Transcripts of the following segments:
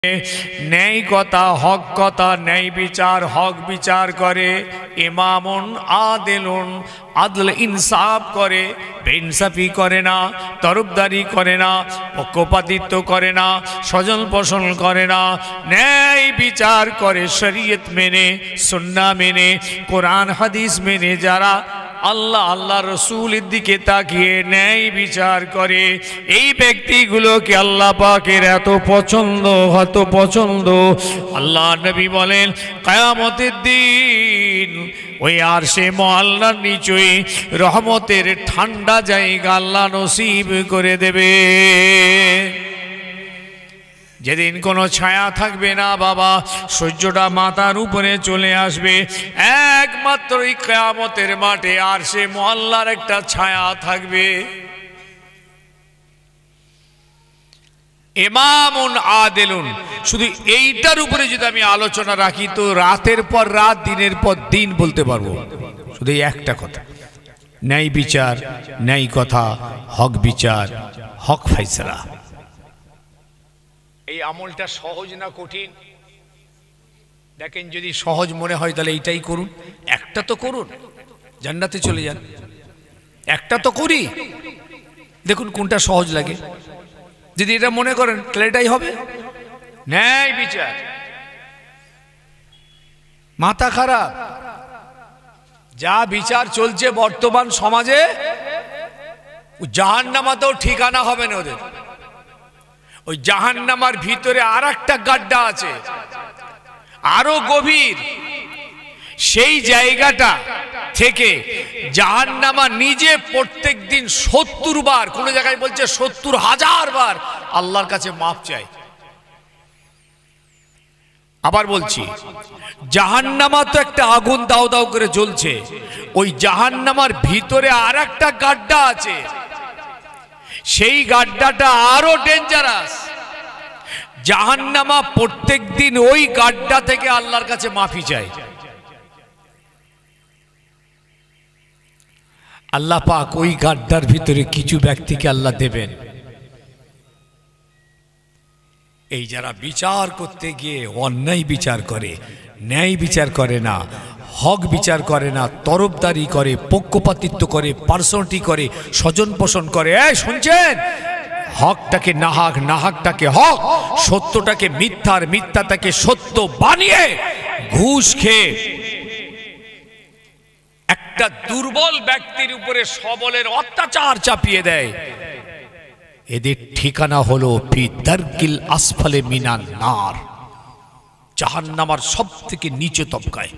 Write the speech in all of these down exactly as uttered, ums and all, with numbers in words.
ন্যায় কথা হক কথা ন্যায় বিচার হক বিচার করে, ইমামুন আদিলুন আদল ইনসাফ করে, বেইনসাফি করে না, তরফদারি করে না, পক্ষপাতিত্ব করে না, স্বজন পোষণ করে না, ন্যায় বিচার করে শরীয়ত মেনে, সুন্নাহ মেনে, কোরআন হাদিস মেনে, যারা আল্লাহ আল্লাহ রসুলের দিকে তাকিয়ে ন্যায় বিচার করে, এই ব্যক্তিগুলোকে আল্লাহ পাকের এত পছন্দ এত পছন্দ। আল্লাহ নবী বলেন কিয়ামতের দিন ওই আরশে মুআল্লার নিচে রহমতের ঠান্ডা জায়গা আল্লাহ নসিব করে দেবে, যেদিন কোনো ছায়া থাকবে না বাবা, সূর্যটা মাথার উপরে চলে আসবে, একমাত্র এই কিয়ামতের মাঠে আরশে মুআল্লার একটা ছায়া থাকবে। ইমামুন আদিলুন, শুধু এইটার উপরে যদি আমি আলোচনা রাখি তো রাতের পর রাত দিনের পর দিন বলতে পারবো, শুধু একটা কথা, ন্যায় বিচার, ন্যায় কথা, হক বিচার, হক ফাইসলা। এই আমলটা সহজ না কঠিন? দেখেন, যদি সহজ মনে হয় তাহলে এইটাই করুন, একটা তো করুন, জান্নাতে চলে যান। একটা তো করি, দেখুন কোনটা সহজ লাগে। যদি এটা মনে করেন তাহলে এটাই হবে ন্যায় বিচার। মাথা খারাপ, যা বিচার চলছে বর্তমান সমাজে, জাহান্নামাতেও ঠিকানা হবে না ওদের। ওই জাহান্নামার ভিতরে আর একটা গাড্ডা আছে, আরো গভীর। সেই জায়গাটা থেকে জাহান্নামা নিজে প্রত্যেক দিন সত্তর বার, কোন জায়গায় বলছে সত্তর হাজার বার আল্লাহর কাছে মাপ চায়। আবার বলছি, জাহান্নামা তো একটা আগুন দাও দাও করে জ্বলছে, ওই জাহান্নামার ভিতরে আর একটা গাড্ডা আছে, সেই গাড্ডাটা আরো ডেঞ্জারাস। জাহান্নামা প্রত্যেক দিন ওই গাড্ডা থেকে আল্লাহর কাছে মাফি চায়। আল্লাহ পাক ওই গাড্ডার ভিতরে কিছু ব্যক্তিকে আল্লাহ দেবেন, এই যারা বিচার করতে গিয়ে অন্যায় বিচার করে, ন্যায় বিচার করে না, হক বিচার করে না, তরফদারি করে, পক্ষপাতিত্ব করে, পার্সোনালিটি করে, স্বজন পোষণ করে। এই শুনছেন, হকটাকে নাহাক, নাহাকটাকে হক, সত্যটাকে মিথ্যার, মিথ্যাটাকে সত্য বানিয়ে ঘুষ খেয়ে একটা দুর্বল ব্যক্তির উপরে সবলের অত্যাচার চাপিয়ে দেয়। এদের ঠিকানা হলো ফি দারকিল আসফালে মিনান নার, জাহান্নামের সব থেকে নিচে তবকায়।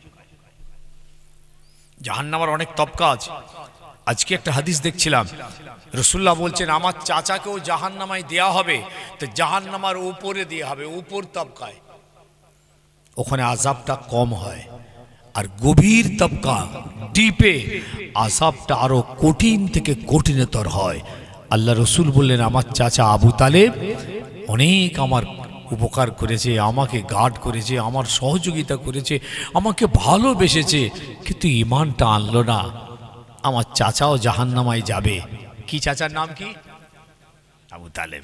জাহান্নামের অনেক তবকা আছে। আজকে একটা হাদিস দেখছিলাম, রাসূলুল্লাহ বলছেন আমার চাচাকেও জাহান্নামায় দেয়া হবে, তো জাহান্নামের উপরে দেয়া হবে, উপর তবকায়, ওখানে আযাবটা কম হয়। আর গভীর তবকা ডিপে আযাবটা আরো কঠিন থেকে কঠিনতর হয়। আল্লাহ রসুল বললেন আমার চাচা আবু তালেব অনেক আমার উপকার করেছে, আমাকে গার্ড করেছে, আমার সহযোগিতা করেছে, আমাকে ভালোবেসেছে, কিন্তু ঈমানটা আনলো না, আমার চাচাও জাহান্নামায় যাবে। কি চাচার নাম কি? আবু তালেব।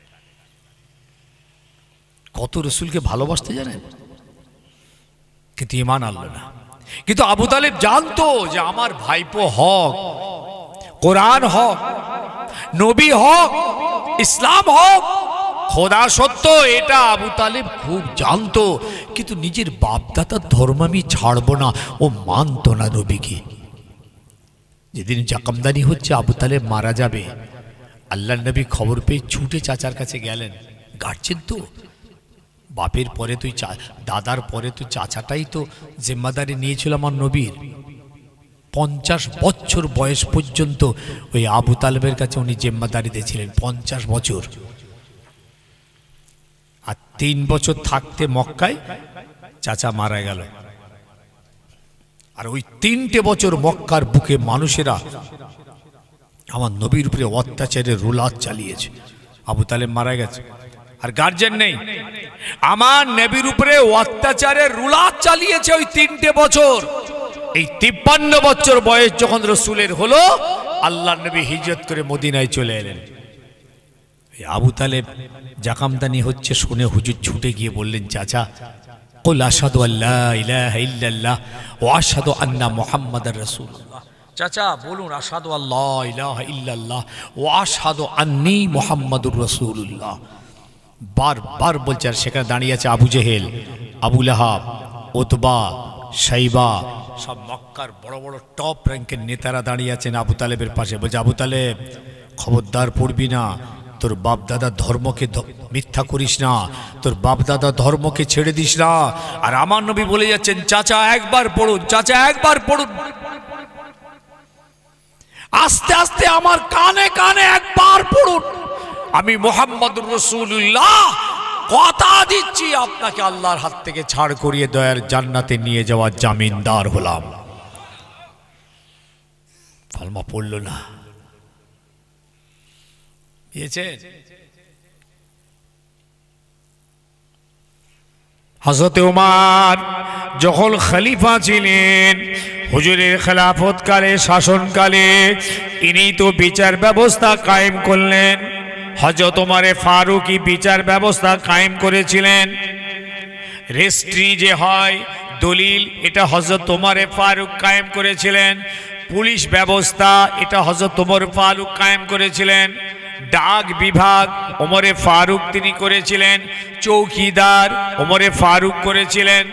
কত রসুলকে ভালোবাসতে জানেন, কিন্তু ঈমান আনলো না। কিন্তু আবু তালেব জানতো যে আমার ভাইপো হক, কোরআন হক, নবী হক, ইসলাম হক, খোদা সত্য, এটা আবু তালেব খুব জানতো। কিন্তু নিজের বাপদাদার ধর্ম আমি ছাড়বো না, ও মানতো না নবীকে। যেদিন জাকামদানি হচ্ছে, আবু তালেব মারা যাবে, আল্লাহ নবী খবর পেয়ে ছুটে চাচার কাছে গেলেন। গাড়ছেন তো, বাপের পরে তুই, দাদার পরে তুই চাচাটাই তো জিম্মাদারি নিয়েছিল আমার নবীর। পঞ্চাশ বছর বয়স পর্যন্ত ওই আবু তালেবের কাছে উনি জিম্মাদারিতে ছিলেন, পঞ্চাশ বছর। আর তিন বছর থাকতে মক্কায় চাচা মারা গেল। আর ওই তিনটে বছর মক্কার বুকে মানুষেরা আমার নবীর উপরে অত্যাচারের রুলাত চালিয়েছে। আবু তালেব মারা গেছে, আর গার্জেন নেই, আমার নবীর উপরে অত্যাচারের রুলাত চালিয়েছে ওই তিনটে বছর। এই তিপ্পান্ন বছর বয়স যখন রসুলের হলো, আল্লাহ নবী হিজরত করে মদিনায় চলে এলেন। আবু তালেব জাকামদানি হচ্ছে শুনে হুজুর ছুটে গিয়ে বললেন, চাচা কুল আশহাদু আল্লা ইলাহা ইল্লাল্লাহ ওয়া আশহাদু আন্না মুহাম্মাদার রাসূলুল্লাহ। চাচা বলুন আশহাদু আল্লা ইলাহা ইল্লাল্লাহ ওয়া আশহাদু আন্নী মুহাম্মাদুর রাসূলুল্লাহ। বারবার বলছে। আর সেখানে দাঁড়িয়ে আছে Abu Jahl, Abu Lahab, Utba, Shaiba, সব মক্কার বড় বড় টপ র্যাঙ্কের নেতারা দাঁড়িয়ে আছেন আবু তালেবের পাশে। বলছে, আবু তালেব খবরদার পড়বি না, তোর বাপ দাদা ধর্মকে মিথ্যা করিস না, তোর বাপ দাদা ধর্মকে ছেড়ে দিস না। আর আমার নবী বলে যাচ্ছেন, চাচা একবার পড়ুন, চাচা একবার পড়ুন। আস্তে আস্তে আমার কানে কানে একবার পড়ুন। আমি মুহাম্মদুর রাসূলুল্লাহ কথা দিচ্ছি, আপনাকে আল্লাহর হাত থেকে ছাড় করিয়ে দয়ার জান্নাতে নিয়ে যাওয়ার জামিনদার হলাম। কালমা পড়ল না। হযরত ওমর যখন খলিফা ছিলেন, হুজুরের খেলাফতকালে, শাসনকালে ইনি তো বিচার ব্যবস্থা কায়েম করলেন। হযরত ওমর ফারুকী বিচার ব্যবস্থা কায়েম করেছিলেন। রেজিস্ট্রি যে হয়, দলিল, এটা হযরত ওমর ফারুক কায়েম করেছিলেন। পুলিশ ব্যবস্থা, এটা হযরত ওমর ফারুক কায়েম করেছিলেন। ডাক বিভাগ ওমরে ফারুক তিনি করেছিলেন। চৌকিদার ওমরে ফারুক করেছিলেন।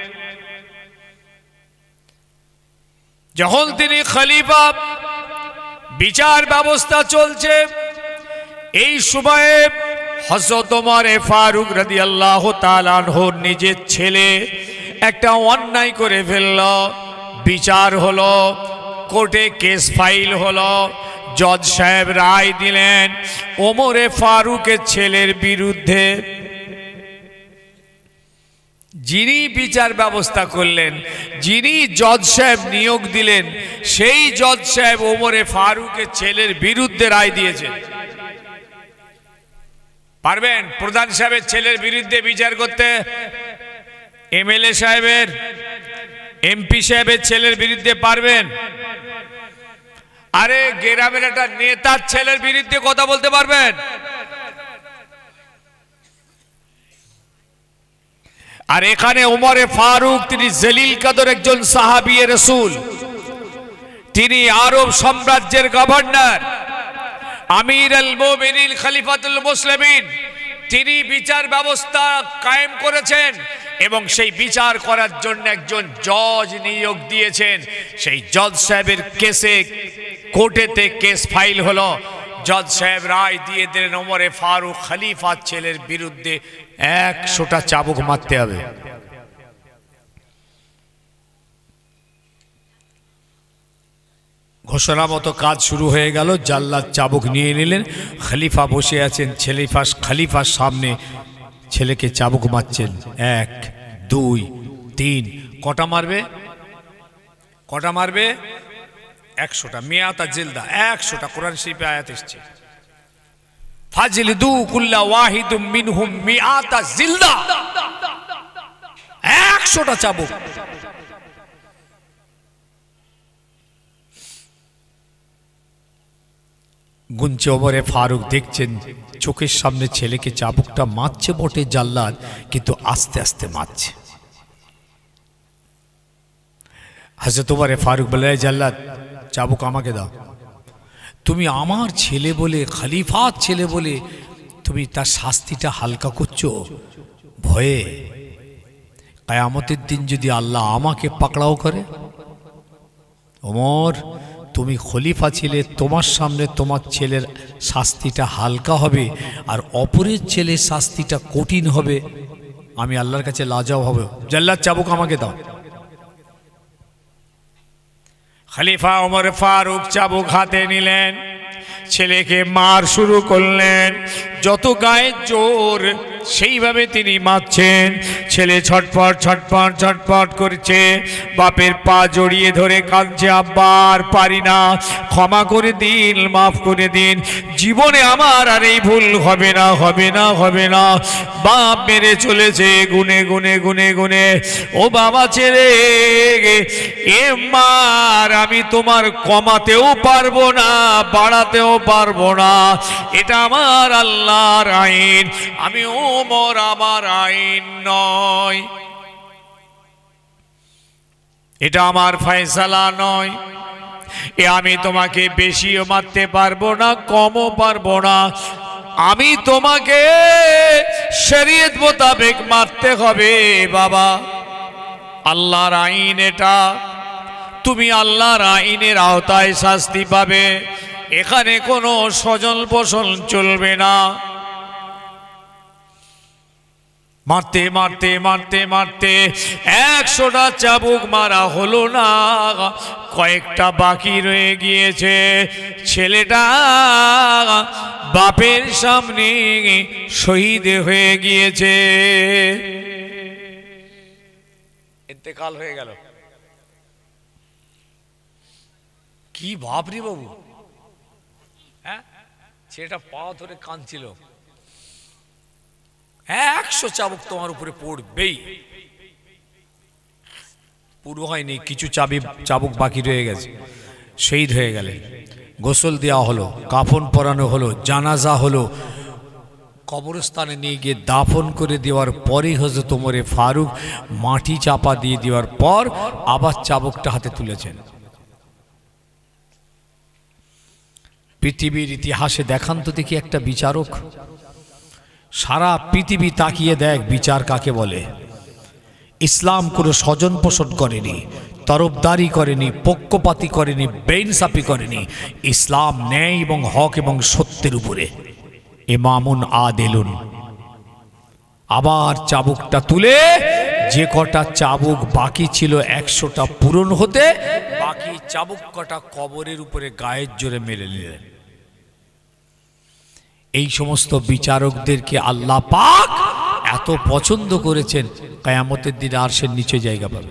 যখন তিনি খলিফা, বিচার ব্যবস্থা চলছে, এই সময়ে হযরত ওমর ফারুক রাদিয়াল্লাহু তাআলা আনহুর নিজের ছেলে একটা অন্যায় করে ফেলল। বিচার হলো, কোর্টে কেস ফাইল হলো, জজ সাহেব রায় দিলেন ওমরে ফারুকের ছেলের বিরুদ্ধে। যিনি বিচার ব্যবস্থা করলেন, যিনি জজ সাহেব নিয়োগ দিলেন, সেই জজ সাহেব ওমরে ফারুকের ছেলের বিরুদ্ধে রায় দিয়েছেন। পারবেন প্রধান সাহেবের ছেলের বিরুদ্ধে বিচার করতে? এমএলএ সাহেবের, এমপি সাহেবের ছেলের বিরুদ্ধে পারবেন? আরে গ্রামের একটা নেতার ছেলের বিরুদ্ধে কথা বলতে পারবেন? আর এখানে ওমরে ফারুক তিনি জলিল কদর একজন সাহাবী রাসূল, তিনি আরব সাম্রাজ্যের গভর্নর, আমির আল মুমিনিন, খলিফাতুল মুসলিমিন, তিনি বিচার ব্যবস্থা কায়েম করেছেন এবং সেই বিচার করার জন্য একজন জজ নিয়োগ দিয়েছেন। সেই জজ সাহেবের কেসে কোর্টেতে কেস ফাইল হলো। জজ সাহেব রায় দিয়ে দিলেন ওমরে ফারুক খলিফার ছেলের বিরুদ্ধে একশোটা চাবুক মারতে হবে। ঘোষণা মতো কাজ শুরু হয়ে গেল। জাল্লাদ চাবুক নিয়ে নিলেন, খলিফা বসে আছেন, ছেলেফা খলিফার সামনে ছেলেকে চাবুক মারছেন। এক, দুই, তিন, কটা মারবে? কটা মারবে? একশোটা। মিয়াতা জিলদা, একশোটা। কোরআন শরীফে আয়াত এসেছে, ফাজলিদু কুল্লা ওয়াহিদুম মিনহুম মিয়াতা জিলদা, একশোটা চাবুক। গুনছে ওমরে ফারুক, দেখছেন চোখের সামনে ছেলেকে চাবুকটা মারছে বটে জাল্লাদ, কিন্তু আস্তে আস্তে মারছে। হযরত ওমরে ফারুক বলে, জাল্লাদ চাবুক আমাকে দাও। তুমি আমার ছেলে বলে, খলিফার ছেলে বলে তুমি তার শাস্তিটা হালকা করছো ভয়ে। কিয়ামতের দিন যদি আল্লাহ আমাকে পাকড়াও করে। ওমর, তুমি খলিফা ছিলে, তোমার সামনে তোমার ছেলের শাস্তিটা হালকা হবে আর অপরের ছেলের শাস্তিটা কঠিন হবে। আমি আল্লাহর কাছে লাজাও হবে। জাল্লাদ চাবুক আমাকে দাও। খলিফা ওমর ফারুক চাবুক হাতে নিলেন, ছেলেকে মার শুরু করলেন। যত গায়ে জোর সেইভাবে তিনি মারছেন। ছেলে ছটফট ছটফট ছটফট করছে, বাপের পা জড়িয়ে ধরে কাঁদছে, আব্বা আর পারি না, ক্ষমা করে দিন, মাফ করে দিন, জীবনে আমার আর এই ভুল হবে না, হবে না, হবে না। বাপ মেরে চলেছে গুনে গুনে গুনে গুনে, ও বাবা ছেলে এ মার আমি তোমার কমাতেও পারবো না, বাড়াতেও পারবো না, এটা আমার আল্লাহর আইন, আমি ওমর, আমার আইন নয়, এটা আমার ফয়সালা নয়। এ আমি তোমাকে বেশিও মারতে পারবো না, কমও পারবো না, আমি তোমাকে শরীয়ত মোতাবেক মারতে হবে বাবা, আল্লাহর আইন এটা, তুমি আল্লাহর আইনের আওতায় শাস্তি পাবে, এখানে কোনো সজল পোষণ চলবে না। মারতে মারতে মারতে মারতে একশোটা চাবুক মারা হলো না, কয়েকটা বাকি রয়ে গিয়েছে। ছেলেটা বাপের সামনে শহীদ হয়ে গিয়েছে, ইন্তেকাল হয়ে গেল। কি ভাবরি বাবু, হ্যাঁ ছেলেটা পা ধরে কাঁদছিল, একশো চাবুক তোমার উপরে পড়বেই, পুরো হয়নি, কিছু চাবি চাবুক বাকি রয়ে গেছে, শহীদ হয়ে গেলে। গোসল দেওয়া হলো, কাফন পরানো হলো, জানাজা হলো, কবরস্থানে নিয়ে গিয়ে দাফন করে দেওয়ার পরেই হযরত ওমরে ফারুক মাটি চাপা দিয়ে দেওয়ার পর আবার চাবুকটা হাতে তুলেছেন। পৃথিবীর ইতিহাসে দেখান তো দেখি একটা বিচারক, সারা পৃথিবী তাকিয়ে দেখ বিচার কাকে বলে। ইসলাম কোনো স্বজন পোষণ করেনি, তরফদারি করেনি, পক্ষপাতি করেনি, বেইনসাফি করেনি। ইসলাম ন্যায় এবং হক এবং সত্যের উপরে ইমামুন আদিলুন। আবার চাবুকটা তুলে যে কটা চাবুক বাকি ছিল একশোটা পূরণ হতে, বাকি চাবুক কটা কবরের উপরে গায়ের জোরে মেরে নিলেন। এই সমস্ত বিচারকদেরকে আল্লাহ পাক এত পছন্দ করেছেন, কিয়ামতের দিন আরশের নিচে জায়গা পাবে।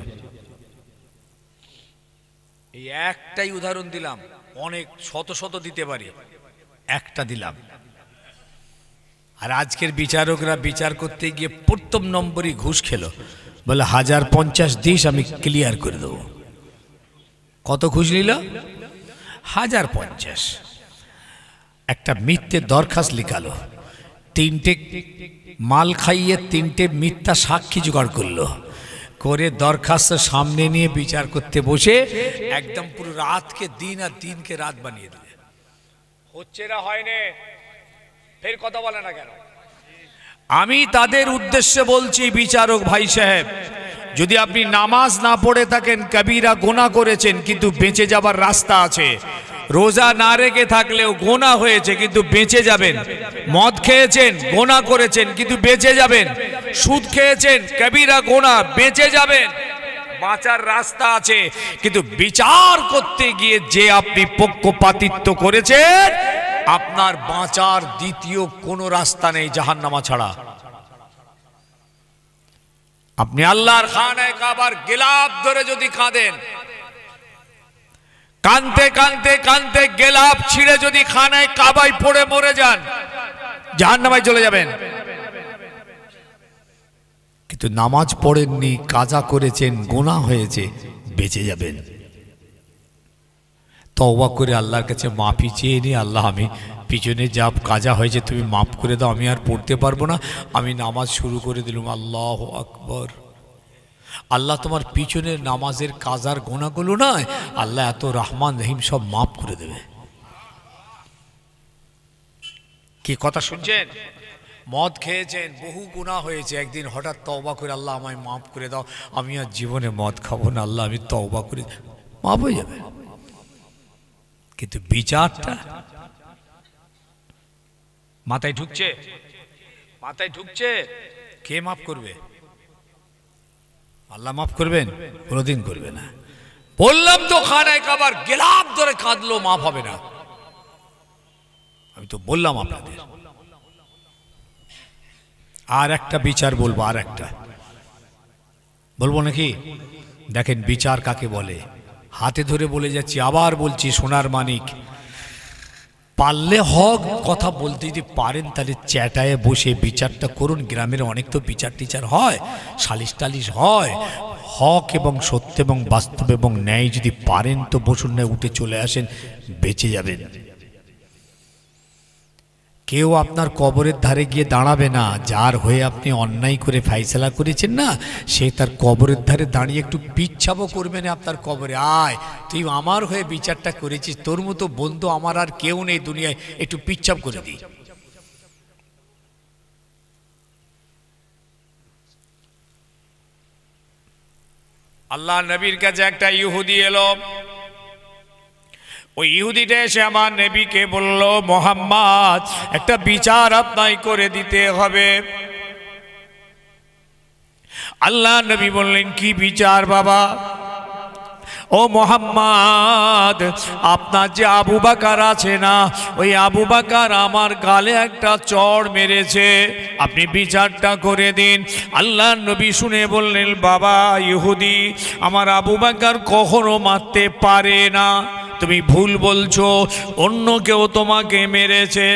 এই একটাই উদাহরণ দিলাম, অনেক শত শত দিতে পারি, একটা দিলাম। আর আজকের বিচারকরা বিচার করতে গিয়ে প্রথম নম্বরই ঘুষ খেলো, বলে হাজার পঞ্চাশ দিস আমি ক্লিয়ার করে দেবো। কত ঘুষ নিল? হাজার পঞ্চাশ। একটা মিথ্যে দরখাস্ত লিখালো, তিনটে মাল খাইয়ে তিনটে মিথ্যা সাক্ষী জোগাড় করলো, করে দরখাস্ত সামনে নিয়ে বিচার করতে বসে একদম পুরো রাতকে দিন আর দিনকে রাত বানিয়ে দিলে। হচ্ছে না, হয়নি, ফের কথা বলে না কেন? আমি তাদের উদ্দেশ্যে বলছি, বিচারক ভাই সাহেব, যদি আপনি নামাজ না পড়ে থাকেন, কবিরা গুনাহ করেছেন কিন্তু বেঁচে যাবার রাস্তা আছে, রোজা না রেখে থাকলেও গোনা হয়েছে কিন্তু বেঁচে যাবেন, মদ খেয়েছেন গোনা করেছেন কিন্তু বেঁচে যাবেন, সুদ খেয়েছেন কবিরা গোনা, বেঁচে যাবেন, বাঁচার রাস্তা আছে। কিন্তু বিচার করতে গিয়ে যে আপনি পক্ষপাতিত্ব করেছেন, আপনার বাঁচার দ্বিতীয় কোনো রাস্তা নেই জাহান্নামা ছাড়া। আপনি আল্লাহর খানায় কাবার গিলাফ ধরে যদি কাঁদেন, কানতে কানতে কানতে গেলাপ ছিঁড়ে যদি খানায় কাবায় পড়ে মরে যান, জাহান্নামায় চলে যাবেন। কিন্তু নামাজ পড়েননি, কাজা করেছেন, গুনাহ হয়েছে, বেঁচে যাবেন। তওবা করে আল্লাহর কাছে মাফি চেয়ে নিয়ে, আল্লাহ আমি পিছনে যা কাজা হয়েছে তুমি মাফ করে দাও, আমি আর পড়তে পারবো না, আমি নামাজ শুরু করে দিলাম, আল্লাহু আকবার। আল্লাহ তোমার পিছনের নামাজের কাজার গোনাগুলো নয়, আল্লাহ এত রহমান রহিম, সব মাফ করে দেবে। কি কথা শুনছেন? মদ খেয়েছেন, বহু গুনাহ হয়েছে, একদিন হঠাৎ তওবা করে আল্লাহ আমায় মাফ করে দাও, আমি আর জীবনে মদ খাবো না, আল্লাহ আমি তওবা করে, মাফ হয়ে যাবে। কিন্তু বিচারটা মাথায় ঢুকছে, মাথায় ঢুকছে, কে মাফ করবে? আল্লাহ মাফ করবেন? কোনোদিন করবে না। বললাম তো খানায় কাবার গিলাফ ধরে কাঁদলো, মাফ হবে না। আমি তো বললাম আপনাদের। আর একটা বিচার বলবো, আর একটা বলবো নাকি? দেখেন বিচার কাকে বলে, হাতে ধরে বলে যাচ্ছি, আবার বলছি সোনার মানিক, পারলে হক কথা বলতে যদি পারেন তাহলে চ্যাটায় বসে বিচারটা করুন। গ্রামের অনেক তো বিচার টিচার হয়, সালিশ টালিশ হয়, হক এবং সত্য এবং বাস্তব এবং ন্যায় যদি পারেন তো বসুন, না উঠে চলে আসেন, বেঁচে যাবেন। কেউ আপনার কবরের ধারে গিয়ে দাঁড়াবে না, যার হয়ে আপনি অন্যায় করে ফাইসলা করেছেন না, সে তার কবরের ধারে দাঁড়িয়ে একটু পিচ্ছাবও করবে না আপনার কবরে, আয় তুই আমার হয়ে বিচারটা করেছিস, তোর মতো বন্ধু আমার আর কেউ নেই দুনিয়ায়, একটু পিচ্ছাপ করে দিই। আল্লাহ নবীর কাছে একটা ইহুদি এলো, ওই ইহুদিটা এসে আমার নবীকে বলল, মোহাম্মদ একটা বিচার আপনাকে করে দিতে হবে। আল্লাহ নবী বললেন, কি বিচার বাবা? ও মোহাম্মদ, আপনার যে আবু বকর আছে না, ওই আবু বকর আমার গালে একটা চড় মেরেছে, আপনি বিচারটা করে দিন। আল্লাহ নবী শুনে বললেন, বাবা ইহুদি, আমার আবু বকর কখনো মারতে পারে না, তুমি ভুল বলছো, অন্য কেউ তোমাকে মেরেছে।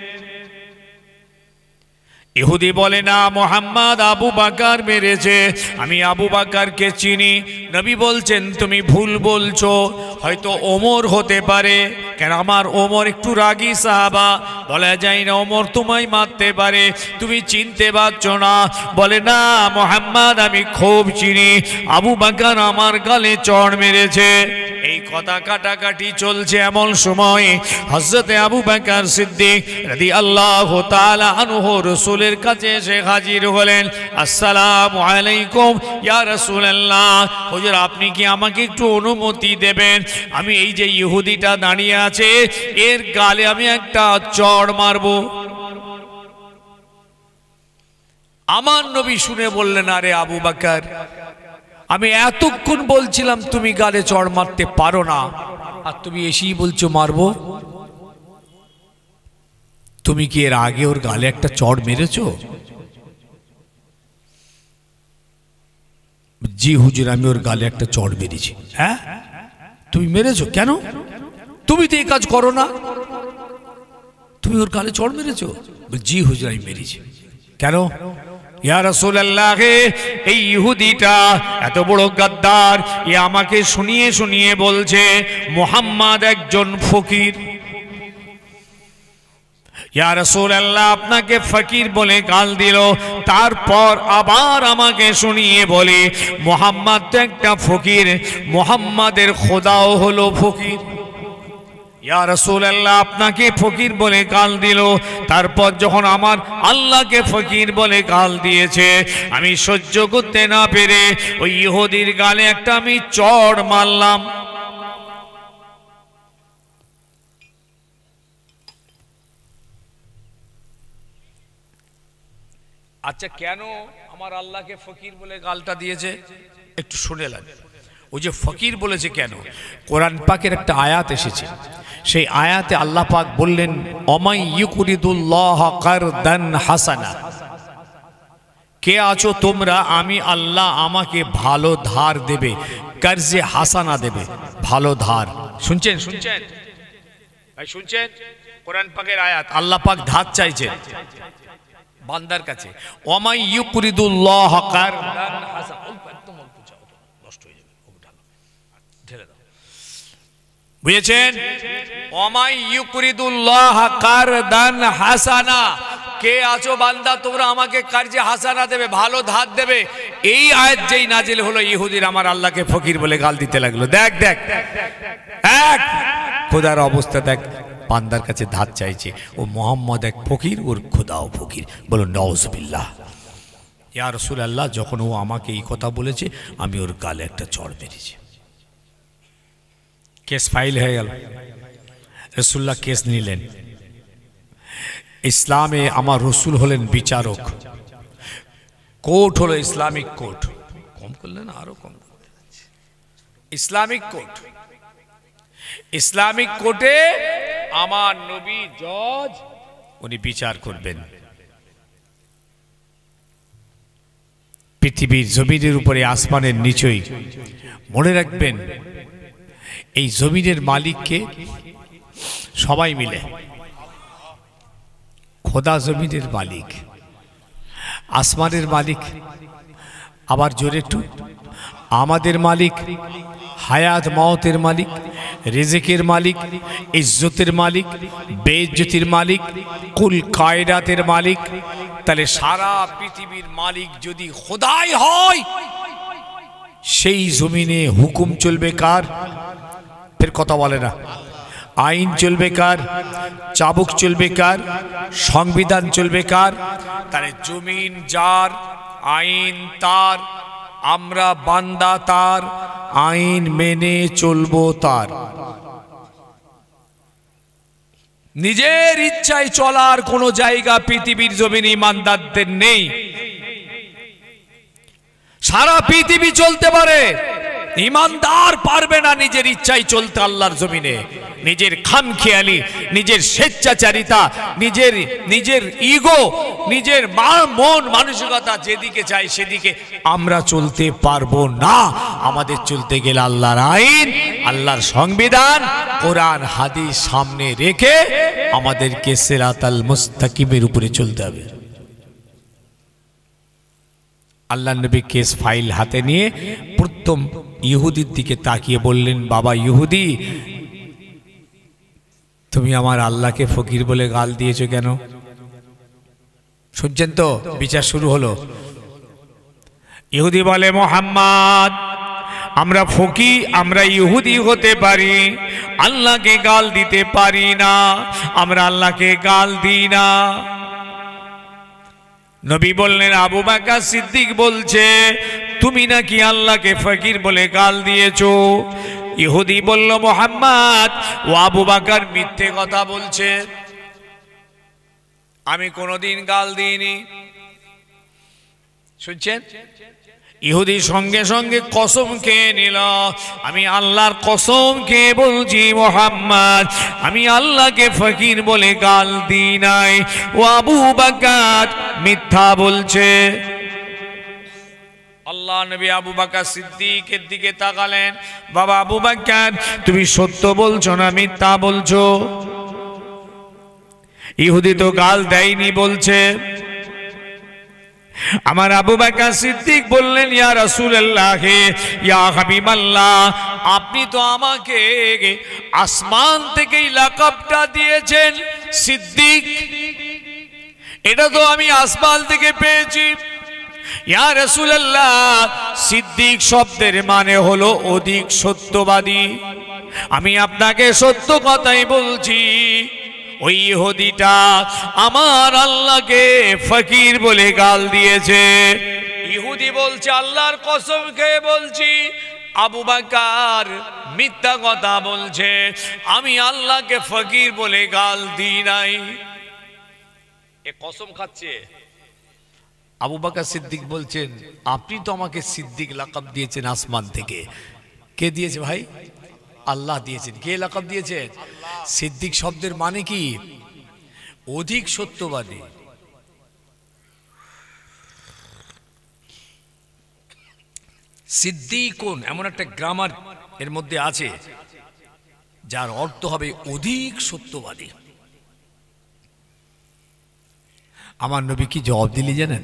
ইহুদি বলে, না মোহাম্মদ আবু বকর মেরেছে, আমি আবু বকরকে চিনি। নবী বলছেন, তুমি ভুল বলছো, হয়তো ওমর হতে পারে, কেন আমার ওমর একটু রাগী সাহাবা, বলা যায় না ওমর তোমায় মারতে পারে, তুমি চিনতে পারছো না। বলে, না মোহাম্মদ আমি খুব চিনি, আবু বকর আমার গালে চড় মেরেছে। এই কথা কাটাকাটি চলছে, এমন সময় হযরতে আবু বকর সিদ্দিক রাদিয়াল্লাহু তাআলা আনহু রাসূলের কাছে এসে হাজির হলেন। আসসালামু আলাইকুম ইয়া রাসূলুল্লাহ, হুজুর আপনি কি আমাকে একটু অনুমতি দেবেন? আমি এই যে ইহুদিটা দাঁড়িয়ে আছে এর গালে আমি একটা চড় মারবো। আমার নবী শুনে বললেন, আরে আবু বকর, আমি এতক্ষণ বলছিলাম তুমি গালে চড় মারতে পারো না, আর তুমি এসেই বলছো মারবো। তুমি কি এর আগে ওর গালে একটা চড় মেরেছো? জি হুজুর, আমি ওর গালে একটা চড় মেরেছি। হ্যাঁ, তুমি মেরেছো? কেন? তুমি তো এই কাজ করো না, তুমি ওর গালে চড় মেরেছো? জি হুজুর আমি মেরেছি। কেন? ইয়া রাসূলুল্লাহ, এই ইহুদিটা এত বড় গাদ্দার, এ আমাকে শুনিয়ে শুনিয়ে বলছে মুহাম্মদ একজন ফকির। ইয়া রাসূলুল্লাহ, আপনাকে ফকির বলে গাল দিল, তারপর আবার আমাকে শুনিয়ে বলে মুহাম্মদ তো একটা ফকির, মুহাম্মাদের খোদাও হলো ফকির। ইয়া রাসূলুল্লাহ, আপনাকে ফকির বলে গাল দিল, তারপর যখন আমার আল্লাহকে ফকির বলে গাল দিয়েছে, আমি সহ্য করতে না পেরে ওই ইহুদির গালে একটা আমি চড় মারলাম। আচ্ছা, কেন আমার আল্লাহকে ফকির বলে গালটা দিয়েছে একটু শুনে লাগে। ওই যে ফকির বলেছে কেন, কোরআন পাকের একটা আয়াত এসেছে, সেই আয়াতে আল্লাহ পাক বললেন, অমাই ইউকুরিদুল্লাহ কারদান হাসানা, কে আছো তোমরা, আমি আল্লাহ আমাকে ভালো ধার দেবে, কার্জে হাসানা দেবে, ভালো ধার। শুনছেন শুনছেন ভাই, শুনছেন? কোরআন পাকের আয়াত, আল্লাহ পাক ধার চাইছেন বান্দার কাছে। ওমাই ইউকুরিদুল্লাহ কারদান হাসানা, একদম অল্প চাও, নষ্ট হয়ে যাবে, ঢেলে দাও, বুঝেছেন? ওমাই ইউকুরিদুল্লাহ কারদান হাসানা, কে আছো বান্দা তোমরা আমাকে কার্জে হাসানা দেবে, ভালো ধার দেবে। এই আয়াত যেই নাজিল হলো, ইহুদির আমার আল্লাহকে ফকির বলে গাল দিতে লাগলো। দেখ দেখ এক খোদার অবস্থা দেখ, বান্দার কাছে ধার চাইছে, ও মোহাম্মদ এক ফকির, ওর খোদাও ফকির। বলো নাউজুবিল্লাহ। ইয়া রাসূলুল্লাহ, যখন ও আমাকে এই কথা বলেছে আমি ওর গালে একটা চড় মেরেছি। কেস ফাইল হয়ে গেল, রাসূলুল্লাহ কেস নিলেন। ইসলামে আমার রসুল হলেন বিচারক, কোর্ট হলো ইসলামিক কোর্ট। কম করলেন আরো কম করতে, ইসলামিক কোর্ট। ইসলামিক কোর্টে আমার নবী জজ, উনি বিচার করবেন। পৃথিবীর জমিনের উপরে আসমানের নিচেই। মনে রাখবেন এই জমিনের মালিককে সবাই মিলে, খোদা জমিনের মালিক, আসমানের মালিক, আবার জোরে একটু আমাদের মালিক, হায়াত মাওতের মালিক, রিজিকের মালিক, ইজ্জতের মালিক, বেইজ্জতির মালিক, কুল কায়নাতের মালিক। তাহলে সারা পৃথিবীর মালিক যদি খোদাই হয়, সেই জমিনে হুকুম চলবে কার? ফের কথা বলে না। আইন চলবে কার? চাবুক চলবে কার? সংবিধান চলবে কার? তাহলে জমিন যার, আইন তার, আমরা বান্দা তার, আইন মেনে চলবো তার। নিজের ইচ্ছায় চলার কোনো জায়গা পৃথিবীর জমিনে ইমানদারদের নেই। সারা পৃথিবী চলতে পারে, ইমানদার পারবে না নিজের ইচ্ছায় চলতে আল্লাহর জমিনে। নিজের খামখেয়ালি, নিজের স্বেচ্ছাচারিতা, নিজের নিজের ইগো, নিজের মন মানসিকতা যেদিকে চাই সেদিকে আমরা চলতে পারবো না। আমাদের চলতে গেলে আল্লাহর আইন, আল্লাহর সংবিধান, কোরআন হাদিস সামনে রেখে আমাদেরকে সিরাতাল মুস্তাকিমের উপরে চলতে হবে। আল্লাহ নবী কেস ফাইল হাতে নিয়ে প্রথম ইহুদির দিকে তাকিয়ে বললেন, বাবা ইহুদি, তুমি আমার আল্লাহকে ফকির বলে গাল দিয়েছো কেন? শুনছেন তো? বিচার শুরু হলো। ইহুদি বলে, মুহাম্মদ, আমরা ফকির, আমরা ইহুদি হতে পারি, আল্লাহকে গাল দিতে পারি না, আমরা আল্লাহকে গাল দিই না। নবী বললেন, আবু বকর সিদ্দিক বলছে তুমি নাকি আল্লাহকে ফকির বলে গাল দিয়েছো। ইহুদি বলল, মুহাম্মদ, ও আবু বকর মিথ্যে কথা বলছে, আমি কোনোদিন গাল দিইনি। শুনছেন? ইহুদি সঙ্গে সঙ্গে কসম খেয়ে নিল, আমি আল্লাহর কসম খেয়ে বলছি মুহাম্মদ, আমি আল্লাহকে ফকির বলে গাল দিই নাই। ও আবু বকর মিথ্যা বলছে। আল্লাহ নবী আবু বকর সিদ্দিকের দিকে তাকালেন, বাবা আবু বকর, তুমি সত্য বলছো না মিথ্যা বলছো? ইহুদি তো গাল দেয়নি বলছে। আমার আবু বকর সিদ্দিক বললেন, ইয়া রাসূলুল্লাহ, ইয়া হাবিবাল্লাহ, আপনি তো আমাকে আসমান থেকেই লাকাবটা দিয়েছেন সিদ্দিক, এটা তো আমি আসমান থেকে পেয়েছি। ইয়া রাসূলুল্লাহ, সিদ্দিক শব্দের মানে হলো অধিক সত্যবাদী। আমি আপনাকে সত্য কথাই বলছি, ওই ইহুদিটা আমার আল্লাহকে ফকির বলে গাল দিয়েছে। ইহুদি বলছে, আল্লাহর কসম খেয়ে বলছি আবু বকর মিথ্যা কথা বলছে, আমি আল্লাহকে ফকির বলে গাল দিই নাই। এ কসম খাচ্ছে। আবু বকর সিদ্দিক বলছেন, আপনি তো আমাকে সিদ্দিক লাকাব দিয়েছেন আসমান থেকে। কে দিয়েছে ভাই? আল্লাহ দিয়েছেন। কে লাকাব দিয়েছেন? সিদ্দিক শব্দের মানে কি? অধিক সত্যবাদী। সিদ্দিকুন এমন একটা গ্রামার এর মধ্যে আছে যার অর্থ হবে অধিক সত্যবাদী। আমার নবী কি জবাব দিলি জানেন?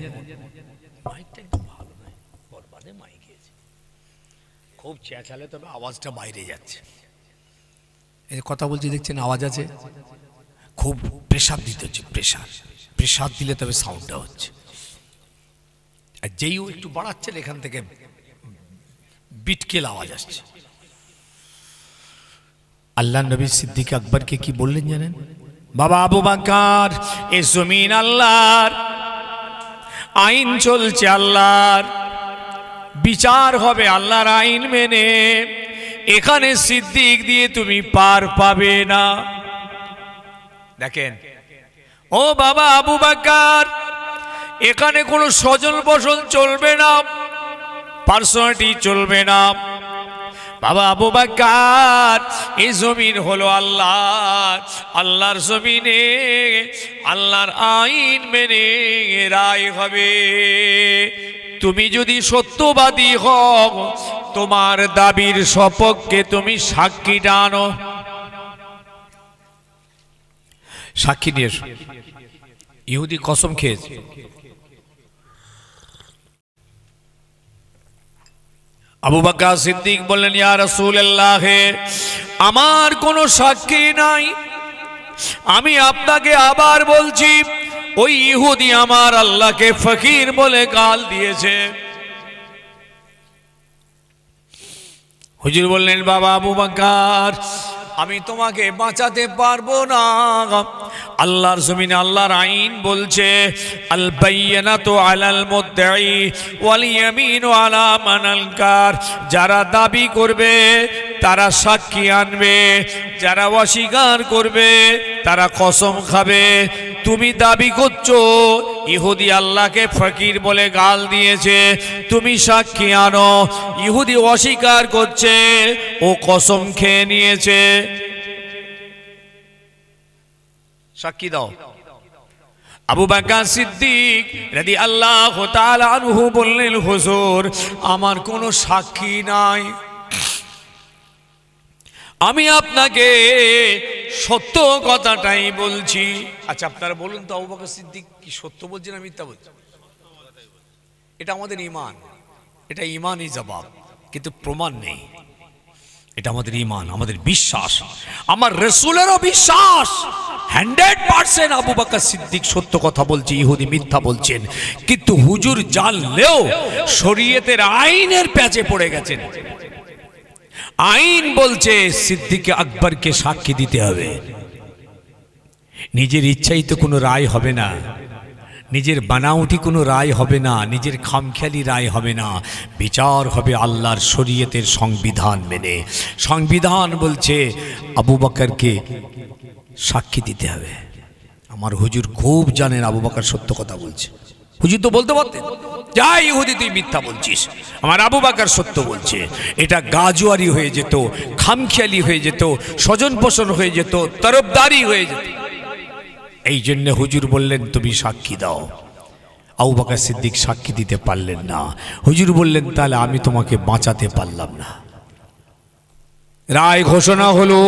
খুব চেঁচালে তবে আওয়াজটা বাইরে যাচ্ছে। এই কথা বলছি দেখছেন আওয়াজ আছে, খুব প্রেসার দিতে হচ্ছে, প্রেসার প্রেসার দিলে তবে সাউন্ডটা হচ্ছে। আর যেই ও একটু বাড়াচ্ছেন এখান থেকে বিটকেল আওয়াজ আসছে। আল্লাহ নবী সিদ্দিক আকবরকে কি বললেন জানেন? বাবা আবু বকর, এই জমিন আল্লাহর, আইন চলছে আল্লাহর, বিচার হবে আল্লাহর আইন মেনে, এখানে সিদ্দিক দিয়ে তুমি পার পাবে না। দেখেন ও বাবা আবু বকর, এখানে কোনো সজল বসল চলবে না, পার্সোনালিটি চলবে না। বাবা আবু বকর, এই জমিন হলো আল্লাহর, আল্লাহর জমিনে আল্লাহর আইন মেনে রায় হবে। তুমি যদি সত্যবাদী হও তোমার দাবির সপক্ষে তুমি সাক্ষী টানো। সাক্ষী নিয়ে এসো। ইহুদি কসম খেয়েছে। আবু বকর সিদ্দিক বললেন, ইয়া রাসূলুল্লাহ, আমার কোনো সাক্ষী নাই। আমি আপনাকে আবার বলছি, ওই ইহুদি আমার আল্লাহকে ফকির বলে গাল দিয়েছে। হুজুর বললেন, বাবা আবু বকর, আমি তোমাকে বাঁচাতে পারবো না। আল্লাহর জমিনে আল্লাহর আইন বলছে, আল বাইয়িনাতু আলাল মুদ্দাই ওয়াল ইয়ামিনু আলা মান আনকার। যারা দাবি করবে তারা সাক্ষী আনবে, যারা অস্বীকার করবে তারা কসম খাবে। তুমি দাবি করছো ইহুদি আল্লাহকে ফকির বলে গাল দিয়েছে, তুমি সাক্ষী আনো। ইহুদি অস্বীকার করছে, ও কসম খেয়ে নিয়েছে, সাক্ষী দাও। আবু বকর সিদ্দিক রাদিয়াল্লাহু তাআলা আনহু বললেন, হুজুর আমার কোনো সাক্ষী নাই, আমি আপনাকে সত্য কথাটাই বলছি। আচ্ছা আপনারা বলুন তো, আবু বকর সিদ্দিক কি সত্য বলছেন না মিথ্যা বলছেন? এটা আমাদের ঈমান, এটা ঈমানই জবাব, কিন্তু প্রমাণ নেই। এটা আমাদের ঈমান, আমাদের বিশ্বাস, আমার রাসূলেরও বিশ্বাস hundred percent Abu Bakr Siddiq সত্য কথা বলছে, ইহুদি মিথ্যা বলছেন। কিন্তু হুজুর জানলেও শরীয়তের আইনের প্যাচে পড়ে গেছেন। আইন বলছে সিদ্দিক আকবরকে সাক্ষী দিতে হবে। নিজের ইচ্ছাই তো কোনো রায় হবে না, নিজের বানাউটি কোনো রায় হবে না, নিজের খামখেয়ালি রায় হবে না, বিচার হবে আল্লাহর শরীয়তের সংবিধান মেনে। সংবিধান বলছে আবু বকরকে সাক্ষী দিতে হবে। আমার হুজুর খুব জানেন আবু বকর সত্য কথা বলছে। হুজুর তো বলতে পারতেন, যাই ইহুদি তুই মিথ্যা বলছিস, আমার আবু বকর সত্য বলছে। এটা গাজুয়ারি হয়ে যেত, খামখেয়ালি হয়ে যেত, স্বজন পোষণ হয়ে যেত, তরফদারি হয়ে যেত। এই জন্য হুজুর বললেন তুমি সাক্ষী দাও। আবু বকর সিদ্দিক সাক্ষী দিতে পারলেন না। হুজুর বললেন, তাহলে আমি তোমাকে বাঁচাতে পারলাম না। রায় ঘোষণা হলো,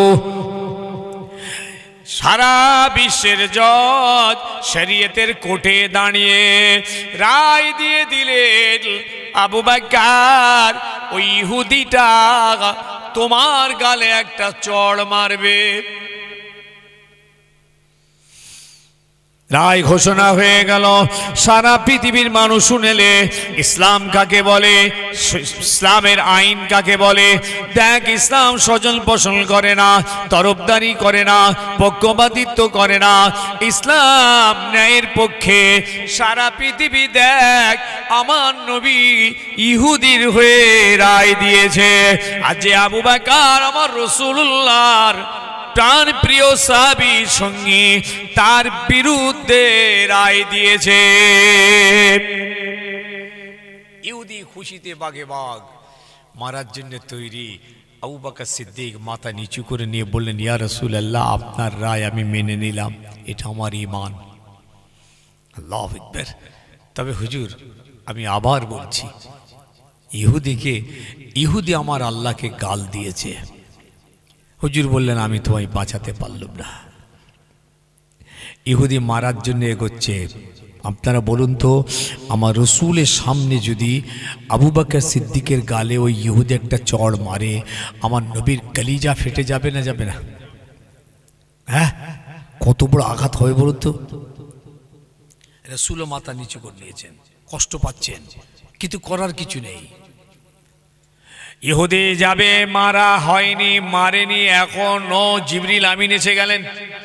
সারা বিশ্বের জজ শরীয়তের কোর্টে দাঁড়িয়ে রায় দিয়ে দিলেন, আবু বকর ওই ইহুদিটা তোমার গালে একটা চড় মারবে। রায় ঘোষণা হয়ে গেল। সারা পৃথিবীর মানুষ শুনেলে ইসলাম কাকে বলে, ইসলামের আইন কাকে বলে। দেখ, ইসলাম স্বজন পোষণ করে না, তরফদারি করে না, পক্ষপাতিত্ব করে না, ইসলাম ন্যায়ের পক্ষে। সারা পৃথিবী দেখ, আমার নবী ইহুদির হয়ে রায় দিয়েছে। আর যে আবু বকর আমার রাসূলুল্লাহর প্রাণ প্রিয় সাহাবী সঙ্গী, তার বিরুদ্ধে রায় দিয়েছে। ইহুদি খুশিতে বাগে বাগ, মারার জন্য তৈরি। আবু বকর সিদ্দিক মাথা নিচু করে নিয়ে বললেন, ইয়া রাসূলুল্লাহ, আপনার রায় আমি মেনে নিলাম, এটা আমার ঈমান। আল্লাহু আকবার। তবে হুজুর আমি আবার বলছি, ইহুদিকে ইহুদি আমার আল্লাহকে গাল দিয়েছে। হুজুর বললেন, আমি তোমায় বাঁচাতে পারলাম না। ইহুদি মারার জন্য এগোচ্ছে। আপনারা বলুন তো, আমার রসুলের সামনে যদি আবু বকর সিদ্দিকের গালে ওই ইহুদি একটা চড় মারে, আমার নবীর কলিজা ফেটে যাবে না যাবে না? হ্যাঁ, কত বড় আঘাত হবে বলুন তো। রসুলও মাথা নিচু করে নিয়েছেন, কষ্ট পাচ্ছেন, কিন্তু করার কিছু নেই। ইহুদি যাবে, মারা হয়নি, মারেনি, এখনো জিবরিল আমিন এসে গেলেন।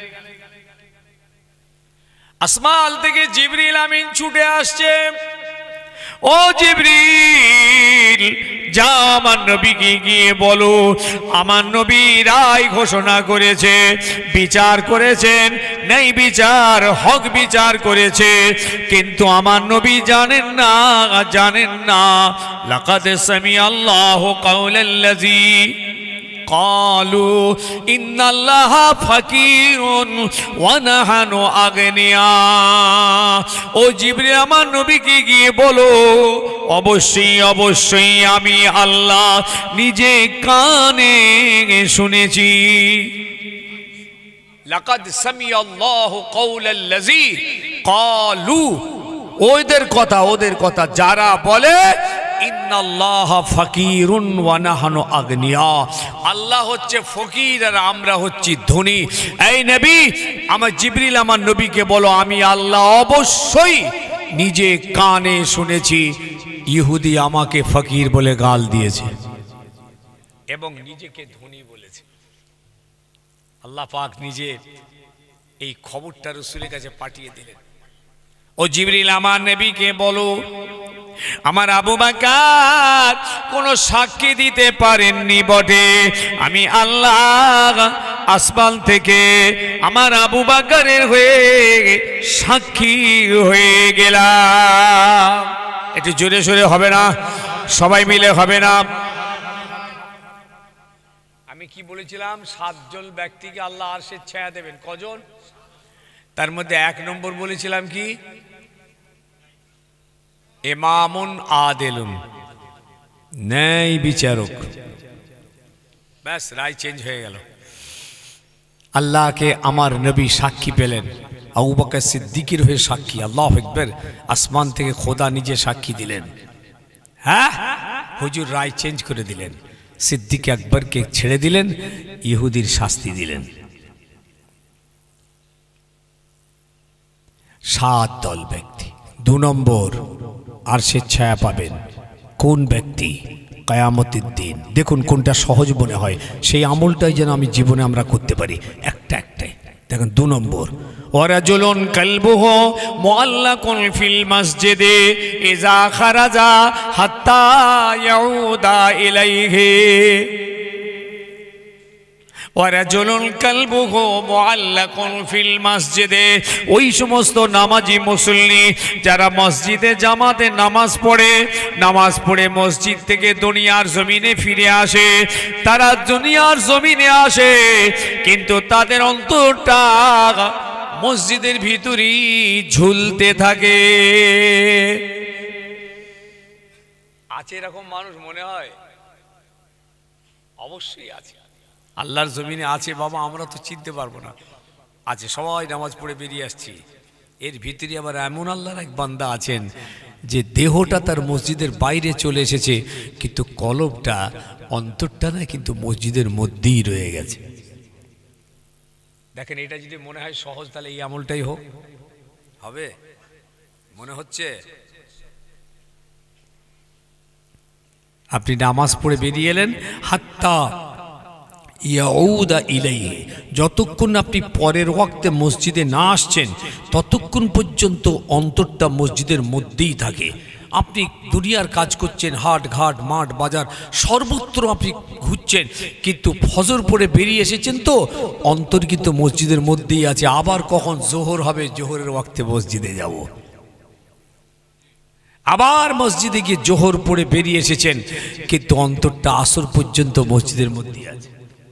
আসমান থেকে জিবরিল আমিন ছুটে আসছে। ও জিবরিল, যা আমার নবীকে গিয়ে বলো, আমার নবী রায় ঘোষণা করেছে, বিচার করেছেন, নেই বিচার, হক বিচার করেছে। কিন্তু আমার নবী জানেন না, জানেন না লাকাদ সামিআল্লাহু কাওলাল্লাযী ক্বালু ইন্নাল্লাহা ফাকিরুন ওয়া নাহনু আগনিয়া। ও জিবরিল আমার নবীকে গিয়ে বলো অবশ্যই অবশ্যই আমি আল্লাহ নিজে কানে শুনেছি। লাকাদ সামিআল্লাহু কওলাল্লাযী ক্বালু, ওদের কথা ওদের কথা যারা বলে ইন্নাল্লাহা ফাকিরুন ওয়া নাহনু আগনিয়া, আল্লাহ হচ্ছে ফকির আর আমরা হচ্ছি ধনী। এই নবী আমার জিবরিল আমার নবীকে বলো আমি আল্লাহ অবশ্যই নিজে কানে শুনেছি ইহুদি আমাকে ফকির বলে গাল দিয়েছে এবং নিজেকে ধনী বলেছে। আল্লাহ পাক নিজে এই খবরটা রাসূলের কাছে পাঠিয়ে দিলেন। ও জিবরিল আমার নবীকে বলো আমার আবু বকর কোন সাক্ষী দিতে পারেননি বটে, আমি আল্লাহ আসমান থেকে আমার আবু বকরের হয়ে সাক্ষী হয়ে গেলাম। একটু জোরে সোরে হবে না? সবাই মিলে হবে না? আমি কি বলেছিলাম? সাতজন ব্যক্তিকে আল্লাহ আরশের ছায়া দেবেন। কজন? তার মধ্যে এক নম্বর বলেছিলাম কি? ইমামুন আদিলুন, ন্যায় বিচারক। ব্যাস, রায় চেঞ্জ হয়ে গেল। আল্লাহকে আমার নবী সাক্ষী পেলেন, আবু বকর সিদ্দিকের হয়ে সাক্ষী। আল্লাহু আকবার। আসমান থেকে খোদা নিজে সাক্ষী দিলেন। হ্যাঁ, হুজুর রায় চেঞ্জ করে দিলেন, সিদ্দিক আকবরকে ছেড়ে দিলেন, ইহুদির শাস্তি দিলেন। সাত দল ব্যক্তি। দু নম্বর আরশের ছায়া পাবেন কোন ব্যক্তি? কিয়ামতের দিন। দেখুন কোনটা সহজ মনে হয়, সেই আমলটাই যেন আমি জীবনে আমরা করতে পারি একটা একটাই। দেখুন দু নম্বর, ওয়ারাজুলুন কালবুহু মুআল্লাকুন ফিল মসজিদে ইযা খারাজা হাত্তা ইয়াউদা ইলাইহি। ওয়ারাজুলুন কালবুহু মুআল্লাকুন ফিল মসজিদে, ওই সমস্ত নামাজি মুসল্লি যারা মসজিদে জামাতে নামাজ পড়ে, নামাজ পড়ে মসজিদ থেকে দুনিয়ার জমিনে ফিরে আসে, তারা দুনিয়ার জমিনে আসে কিন্তু তাদের অন্তরটা মসজিদের ভিতরেই ঝুলতে থাকে। আছে এরকম মানুষ মনে হয়? অবশ্যই আছে। আল্লাহর জমিনে আছে বাবা, আমরা তো চিনতে পারবো না। আছে, সবাই নামাজ পড়ে বেরিয়ে আসছি, এর ভিতরে আবার এমন আল্লাহর এক বান্দা আছেন যে দেহটা তার মসজিদের বাইরে চলে এসেছে কিন্তু কলবটা, অন্তরটা না কিন্তু মসজিদের মধ্যেই রয়ে গেছে। দেখেন, এটা যদি মনে হয় সহজ তাহলে এই আমলটাই হোক, হবে মনে হচ্ছে? আপনি নামাজ পড়ে বেরিয়ে এলেন, হাত্তা ইয়াউদা ইলাইহি, যতক্ষণ আপনি পরের ওয়াক্তে মসজিদে না আসছেন ততক্ষণ পর্যন্ত অন্তরটা মসজিদের মধ্যেই থাকে। আপনি দুনিয়ার কাজ করছেন, হাট ঘাট মাঠ বাজার সর্বত্র আপনি ঘুরছেন, কিন্তু ফজর পড়ে বেরিয়ে এসেছেন তো অন্তর কিন্তু মসজিদের মধ্যেই আছে। আবার কখন জোহর হবে, জোহরের ওয়াক্তে মসজিদে যাব, আবার মসজিদে গিয়ে জোহর পড়ে বেরিয়ে এসেছেন কিন্তু অন্তরটা আসর পর্যন্ত মসজিদের মধ্যেই আছে।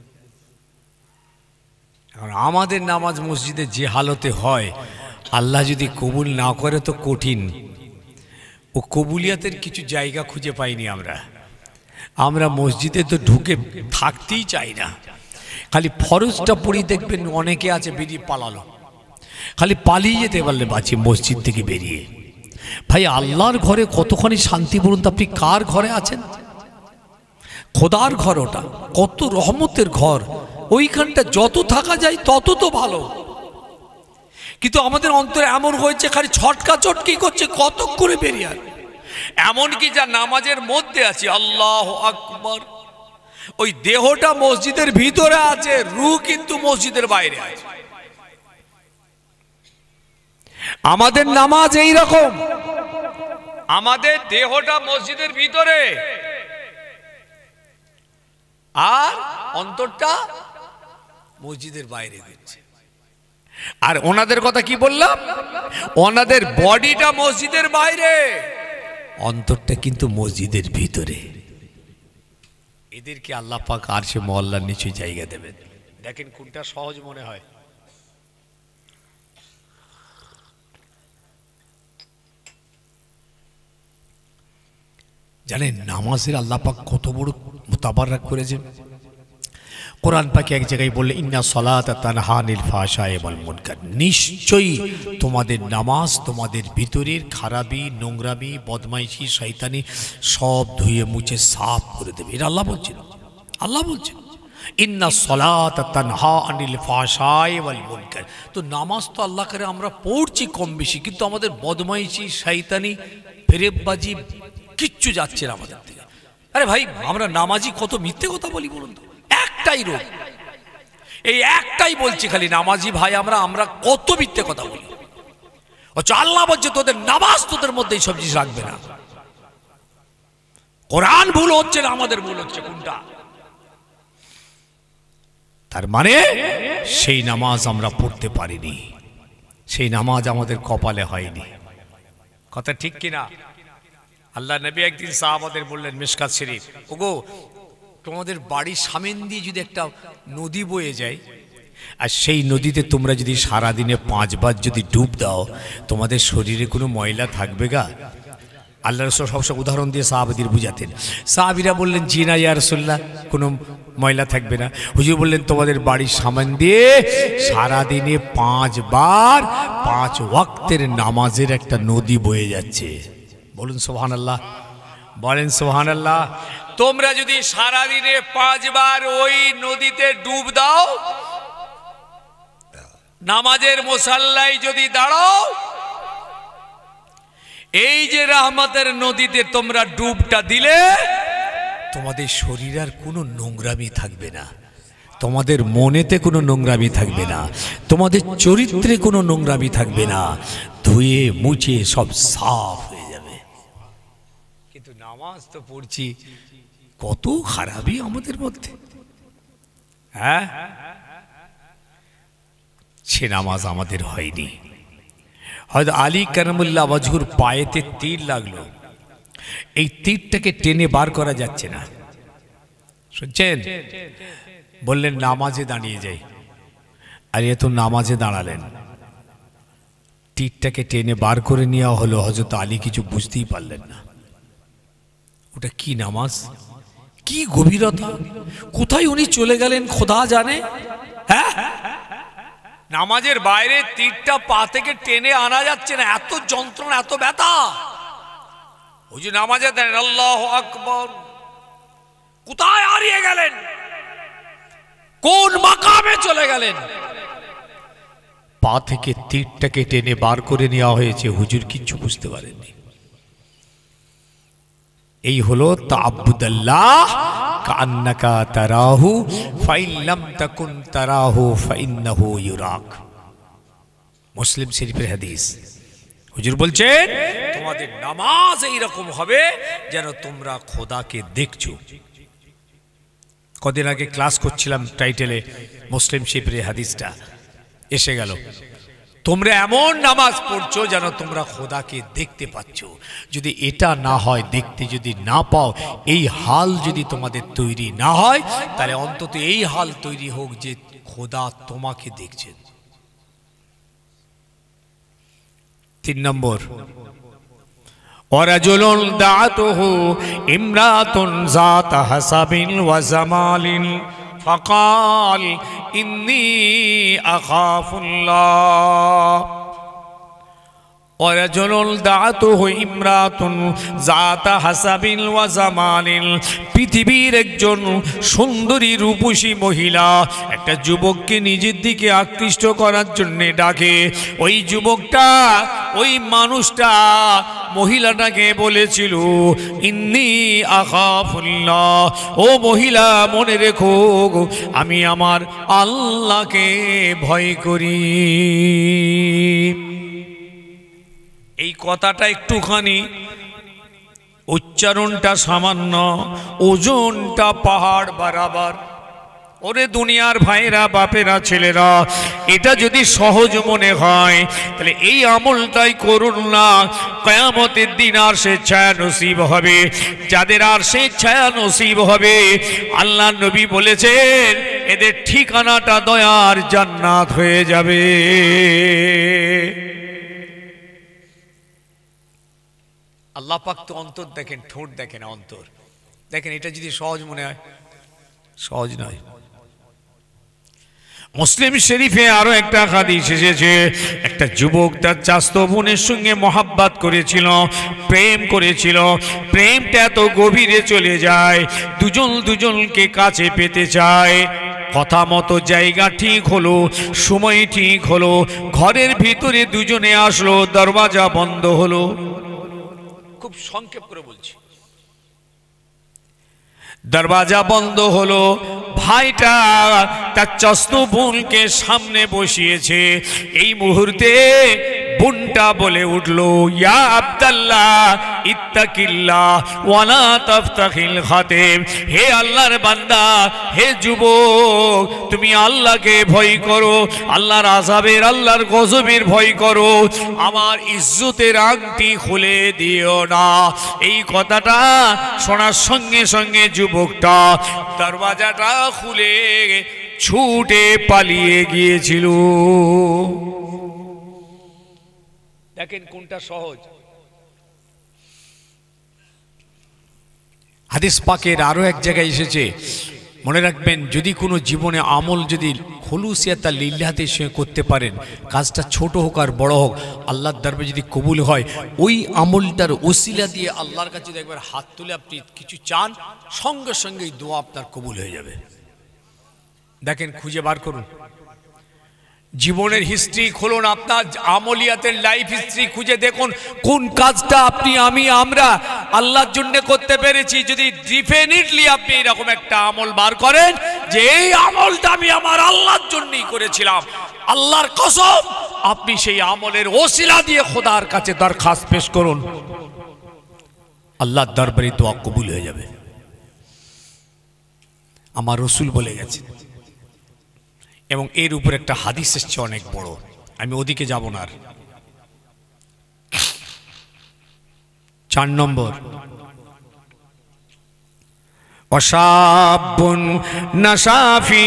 আমাদের নামাজ মসজিদে যে হালতে হয়, আল্লাহ যদি কবুল না করে তো কঠিন। ও কবুলিয়াতের কিছু জায়গা খুঁজে পাইনি আমরা। আমরা মসজিদে তো ঢুকে থাকতেই চাই না, খালি ফরজটা পড়ি দেখবেন অনেকে আছে বেরিয়ে পালালো, খালি পালিয়ে যেতে পারলে বাঁচি মসজিদ থেকে বেরিয়ে। ভাই আল্লাহর ঘরে কতখানি শান্তি বলুন তো? আপনি কার ঘরে আছেন? খোদার ঘর, ওটা কত রহমতের ঘর, ওইখানটা যত থাকা যায় তত তো ভালো। কিন্তু আমাদের অন্তরে এমন হয়েছে খালি ছটকা চটকি করছে, কত করে বেরিয়ে আর। এমনকি যা নামাজের মধ্যে আছে আল্লাহু আকবার, ওই দেহটা মসজিদের ভিতরে আছে, রূহ কিন্তু মসজিদের বাইরে আছে। আমাদের নামাজ এই রকম, আমাদের দেহটা মসজিদের ভিতরে আর অন্তরটা মসজিদের বাইরে দিচ্ছে। আর ওনাদের কথা কি বললাম? ওনাদের বডিটা মসজিদের বাইরে, অন্তরটা কিন্তু মসজিদের ভিতরে। এদেরকে আল্লাহ পাক আরশে মুআল্লার নিচে জায়গা দেবেন। দেখেন কোনটা সহজ মনে হয়। জানেন নামাজের আল্লাহ পাক কত বড় মুতাবারক করেছেন। কোরআন পাকে এক জায়গায় বললে ইন্না সলাতা তানহা আনিল ফাহশাই ওয়াল মুনকার, নিশ্চয়ই তোমাদের নামাজ তোমাদের ভিতরের খারাপি, নোংরামি, বদমাইশি, শয়তানি সব ধুয়ে মুছে সাফ করে দেবে। এটা আল্লাহ বলছেন। আল্লাহ বলছেন ইন্না সলাতা তানহা আনিল ফাহশাই ওয়াল মুনকার। তো নামাজ তো আল্লাহ করে আমরা পড়ছি কম বেশি, কিন্তু আমাদের বদমাইশি, শয়তানি, ফেরেববাজি কিচ্ছু যাচ্ছে না আমাদের থেকে। আরে ভাই, আমরা নামাজি কত মিথ্যে কথা বলি বলুন তো। একটাই রোগ, এই একটাই বলছি খালি, নামাজি ভাই আমরা আমরা কত মিথ্যে কথা বলি। আল্লাহ বলছে তোদের নামাজ তোদের মধ্যে এই সব জিনিস রাখবে না। কোরআন ভুল হচ্ছে না, আমাদের ভুল হচ্ছে কোনটা? তার মানে সেই নামাজ আমরা পড়তে পারিনি, সেই নামাজ আমাদের কপালে হয়নি। কথা ঠিক কিনা? আল্লাহ নবী একদিন সাহাবাদের বললেন মিশকাত শরীফ, ওগো তোমাদের বাড়ির সামনে দিয়ে যদি একটা নদী বয়ে যায়, আর সেই নদীতে তোমরা যদি সারাদিনে পাঁচবার যদি ডুব দাও, তোমাদের শরীরে কোনো ময়লা থাকবে গা? আল্লাহ রাসূল সবসময় উদাহরণ দিয়ে সাহাবাদের বুঝাতেন। সাহাবীরা বললেন জি না ইয়া রাসূলুল্লাহ, কোনো ময়লা থাকবে না। হুজুর বললেন তোমাদের বাড়ির সামনে দিয়ে সারাদিনে পাঁচবার পাঁচ ওয়াক্তের নামাজের একটা নদী বয়ে যাচ্ছে। বলুন সুবহানাল্লাহ, বলেন সুবহানাল্লাহ। তোমরা যদি সারাদিনে পাঁচবার ওই নদীতে ডুব দাও, নামাজের মুসাল্লায় যদি দাঁড়াও, এই যে রহমতের নদীতে তোমরা ডুবটা দিলে, তোমাদের শরীর আর কোনো নোংরামি থাকবে না, তোমাদের মনেতে কোনো নোংরামি থাকবে না, তোমাদের চরিত্রে কোনো নোংরামি থাকবে না, ধুয়ে মুছে সব সাফ হয়ে যাবে। কিন্তু নামাজ তো পড়ছি, কত খারাপই আমাদের মধ্যে। হ্যাঁ, সে নামাজ আমাদের হয়নি। হয়তো আলী কারামুল্লাহ ওয়াজহুর পায়েতে তীর লাগলো, এই তীরটাকে টেনে বার করা যাচ্ছে না, শুনছেন? বললেন নামাজে দাঁড়িয়ে যাই। আর এ তো নামাজে দাঁড়ালেন, তীরটাকে টেনে বার করে নেওয়া হলো। হযরত আলী কিছু বুঝতেই পারলেন না, ওটা কি নামাজ, কি গভীরতা, কোথায় উনি চলে গেলেন খোদা জানে। হ্যাঁ, নামাজের বাইরে তীরটা পা থেকে টেনে আনা যাচ্ছে না, এত যন্ত্রণা, এত ব্যথা। ওই যে নামাজে দেন আল্লাহু আকবার, কোথায় হারিয়ে গেলেন, কোন মাকামে চলে গেলেন? পা থেকে তীরটাকে টেনে বার করে নেওয়া হয়েছে, হুজুর কিচ্ছু বুঝতে পারেননি। এই হলো তাআব্বুদাল্লাহ কান্নাকা তারাহু ফাইন লাম তাকুন তারাহু ফাইন্নাহু ইউরাক। মুসলিম শরীফের হাদিস। হুজুর বলছেন তোমাদের নামাজ এইরকম হবে যেন তোমরা খোদাকে দেখছো। কদিন আগে ক্লাস করছিলাম, টাইটেলে মুসলিম শরীফের হাদিসটা এসে গেল। তোমরা এমন নামাজ পড়ছো যেন তোমরা খোদাকে দেখতে পাচ্ছ। যদি এটা না হয়, দেখতে যদি না পাও, এই হাল যদি তোমাদের তৈরি না হয়, তাহলে অন্তত এই হাল তৈরি হোক যে খোদা তোমাকে দেখছেন। তিন নম্বর, ওয়ারাজুলুন দাআতুহু ইমরাতুন যাতা হাসাবিন ওয়া জামালিন ফাকাল ইন্নী আখাফুল্লাহ। ওয়ারাজুলুন দাআতুহু ইমরাতুন যাতা হাসাবিন ওয়া জামালিন, পৃথিবীর একজন সুন্দরী রূপসী মহিলা একটা যুবককে নিজের দিকে আকৃষ্ট করার জন্য ডাকে। ওই যুবকটা, ওই মানুষটা মহিলাটাকে বলেছিল ইন্নী আখাফুল্লাহ, ও মহিলা মনে রেখো আমি আমার আল্লাহকে ভয় করি। এই কথাটা একটুখানি উচ্চারণটা সামান্য, ওজনটা পাহাড় বরাবর। ওরে দুনিয়ার ভাইরা, বাপেরা, ছেলেরা, এটা যদি সহজ মনে হয় তাহলে এই আমলটাই করুন না। কিয়ামতের দিন আর সে ছায়া নসিব হবে। যাদের আর সে ছায়া নসিব হবে, আল্লাহ নবী বলেছেন এদের ঠিকানাটা দয়ার জান্নাত হয়ে যাবে। আল্লাহ পাক তো অন্তর দেখেন, ঠোঁট দেখেন, অন্তর দেখেন। এটা যদি সহজ মনে হয়, সহজ নয়। মুসলিম শরীফে আরো একটা হাদিস এসেছে, একটা যুবক তার চাস্তো বোনের সঙ্গে মহাব্বত করেছিল, প্রেম করেছিল। প্রেমটা এত গভীরে চলে যায়, দুজন দুজনকে কাছে পেতে চায়। কথা মতো জায়গা ঠিক হলো, সময় ঠিক হলো, ঘরের ভিতরে দুজনে আসলো, দরওয়াজা বন্ধ হলো। খুব সংক্ষেপ করে বলছি, দরওয়াজা বন্ধ হলো। ভাইটা তার চাস্তো বোনকে সামনে বসিয়েছে। এই মুহূর্তে বোনটা বলে উঠলো, ইয়া আব্দুল্লাহ ইত্তাকিল্লাহ ওয়ালা তাফতাখিল খাতিম। হে আল্লাহর বান্দা, হে যুবক, তুমি আল্লাহকে ভয় করো, আল্লাহর আযাবের, আল্লাহর গজবের ভয় করো। আমার ইজ্জতের আংটি খুলে দিও না। এই কথাটা শোনার সঙ্গে সঙ্গে যুবকটা দরওয়াজাটা খুলে ছুটে পালিয়ে গিয়েছিল। দেখেন কোনটা সহজ। হাদিস পাকের আরো এক জায়গায় এসেছে, মনে রাখবেন, যদি কোনো জীবনে আমল যদি খুলুসিয়াত লিল্লাহি সঙ্গে করতে পারেন, কাজটা ছোট হোক আর বড় হোক, আল্লাহর দরবারে যদি কবুল হয়, ওই আমলটার ওসিলা দিয়ে আল্লাহর কাছে যদি একবার হাত তুলে আপনি কিছু চান, সঙ্গে সঙ্গে এই দোয়া আপনার কবুল হয়ে যাবে। দেখেন, খুঁজে বার করুন, জীবনের হিস্ট্রি খুলুন, আপনার আমলিয়াতের লাইফ হিস্ট্রি খুঁজে দেখুন কোন কাজটা আপনি, আমি, আমরা আল্লাহর জন্য করতে পেরেছি। যদি ডেফিনেটলি আপনি এরকম একটা আমল বার করেন যে এই আমলটা আমি আমার আল্লাহর জন্যই করেছিলাম, আল্লাহর কসম, আপনি সেই আমলের ওসিলা দিয়ে খোদার কাছে দরখাস্ত পেশ করুন, আল্লাহর দরবারে দোয়া কবুল হয়ে যাবে। আমার রাসূল বলে গেছেন, এবং এর উপর একটা হাদিস এসছে অনেক বড়, আমি ওদিকে যাব না। আর চার নম্বর, ওয়াশাবুন নাশা ফি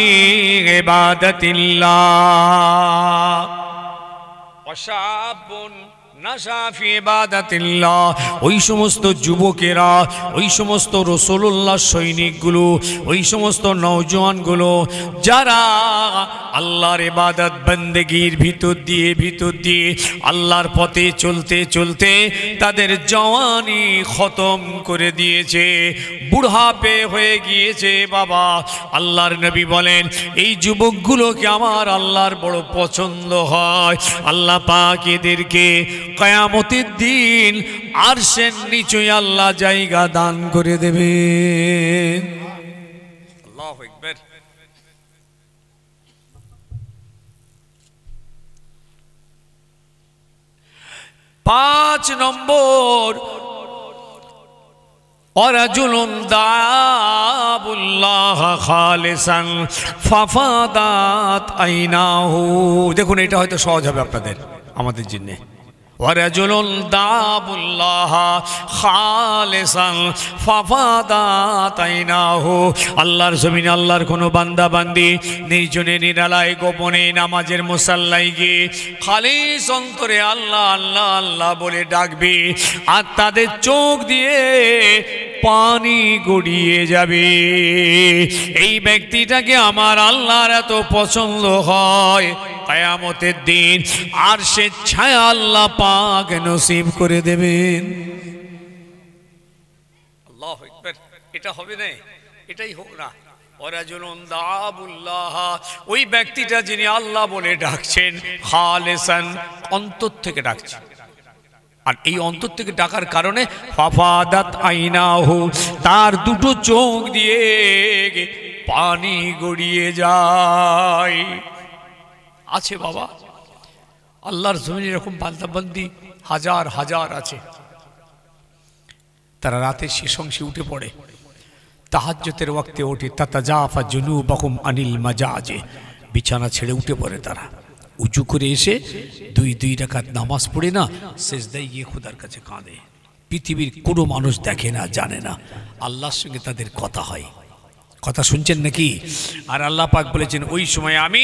ইবাদাতিল্লাহ, ওয়াশাবুন নাশা ফি ইবাদাতিল্লাহ। ওই সমস্ত যুবকেরা, ওই সমস্ত রাসূলুল্লাহ সৈনিকগুলো, ওই সমস্ত নওজওয়ানগুলো যারা আল্লাহর ইবাদত বন্দেগীর ভিতর দিয়ে ভিতর দিয়ে আল্লাহর পথে চলতে চলতে তাদের জওয়ানি খতম করে দিয়েছে, বুড়হাপে হয়ে গিয়েছে বাবা। আল্লাহর নবী বলেন, এই যুবকগুলোকে আমার আল্লাহর বড় পছন্দ হয়। আল্লাহ পাক এদেরকে কিয়ামতের দিন আরশের নিচে আল্লাহ জায়গা দান করে দেবে। আল্লাহু আকবার। পাঁচ নম্বর, ওয়ারাজুলুন দাবুল্লাহ খালিসান ফাফাদাত আইনাহু। দেখুন, এটা হয়তো সহজ হবে আপনাদের, আমাদের জন্য। ওয়ারাজুলুন দাবুল্লাহ খালিসান ফাফাদাত আইনাহু। আল্লাহর জমিনে আল্লাহর কোনো বান্দা বান্দি নির্জনে নিরালায় গোপনে নামাজের মুসাল্লায় গিয়ে খালিস অন্তরে আল্লাহ আল্লাহ আল্লাহ বলে ডাকবে, আর তাদের চোখ দিয়ে পানি গড়িয়ে যাবে। এই ব্যক্তিটাকে আমার আল্লাহর এত পছন্দ হয়, কিয়ামতের দিন আর সে ছায়া আল্লাহ পাক নসিব করে দেবেন। আল্লাহু আকবার। এটা হবে না, এটাই হোক না। ওয়ারাজুলুন দাবুল্লাহ, ওই ব্যক্তিটা যিনি আল্লাহ বলে ডাকছেন, খালিসান, অন্তর থেকে ডাকছেন। আর এই অন্তর থেকে ডাকার কারণে ফাফাদাত আইনাহু, তার দুটো চোখ দিয়ে পানি গড়িয়ে যায়। আছে বাবা, আল্লাহর জমিনে এরকম বান্দাবান্দি হাজার হাজার আছে। তারা রাতে শেষ অংশে উঠে পড়ে, তাহাজ্জুদের ওয়াক্তে ওঠে, তাতাজাফা জুনুবাহুম আনিল মাজাজে, বিছানা ছেড়ে উঠে পড়ে তারা, উঁচু করে এসে দুই দুই রাকাত নামাজ পড়ে না সেজদায় গিয়ে খোদার কাছে কাঁদে। পৃথিবীর কোনো মানুষ দেখে না, জানে না, আল্লাহর সঙ্গে তাদের কথা হয়। কথা শুনছেন নাকি? আর আল্লাহ পাক বলেছেন ওই সময় আমি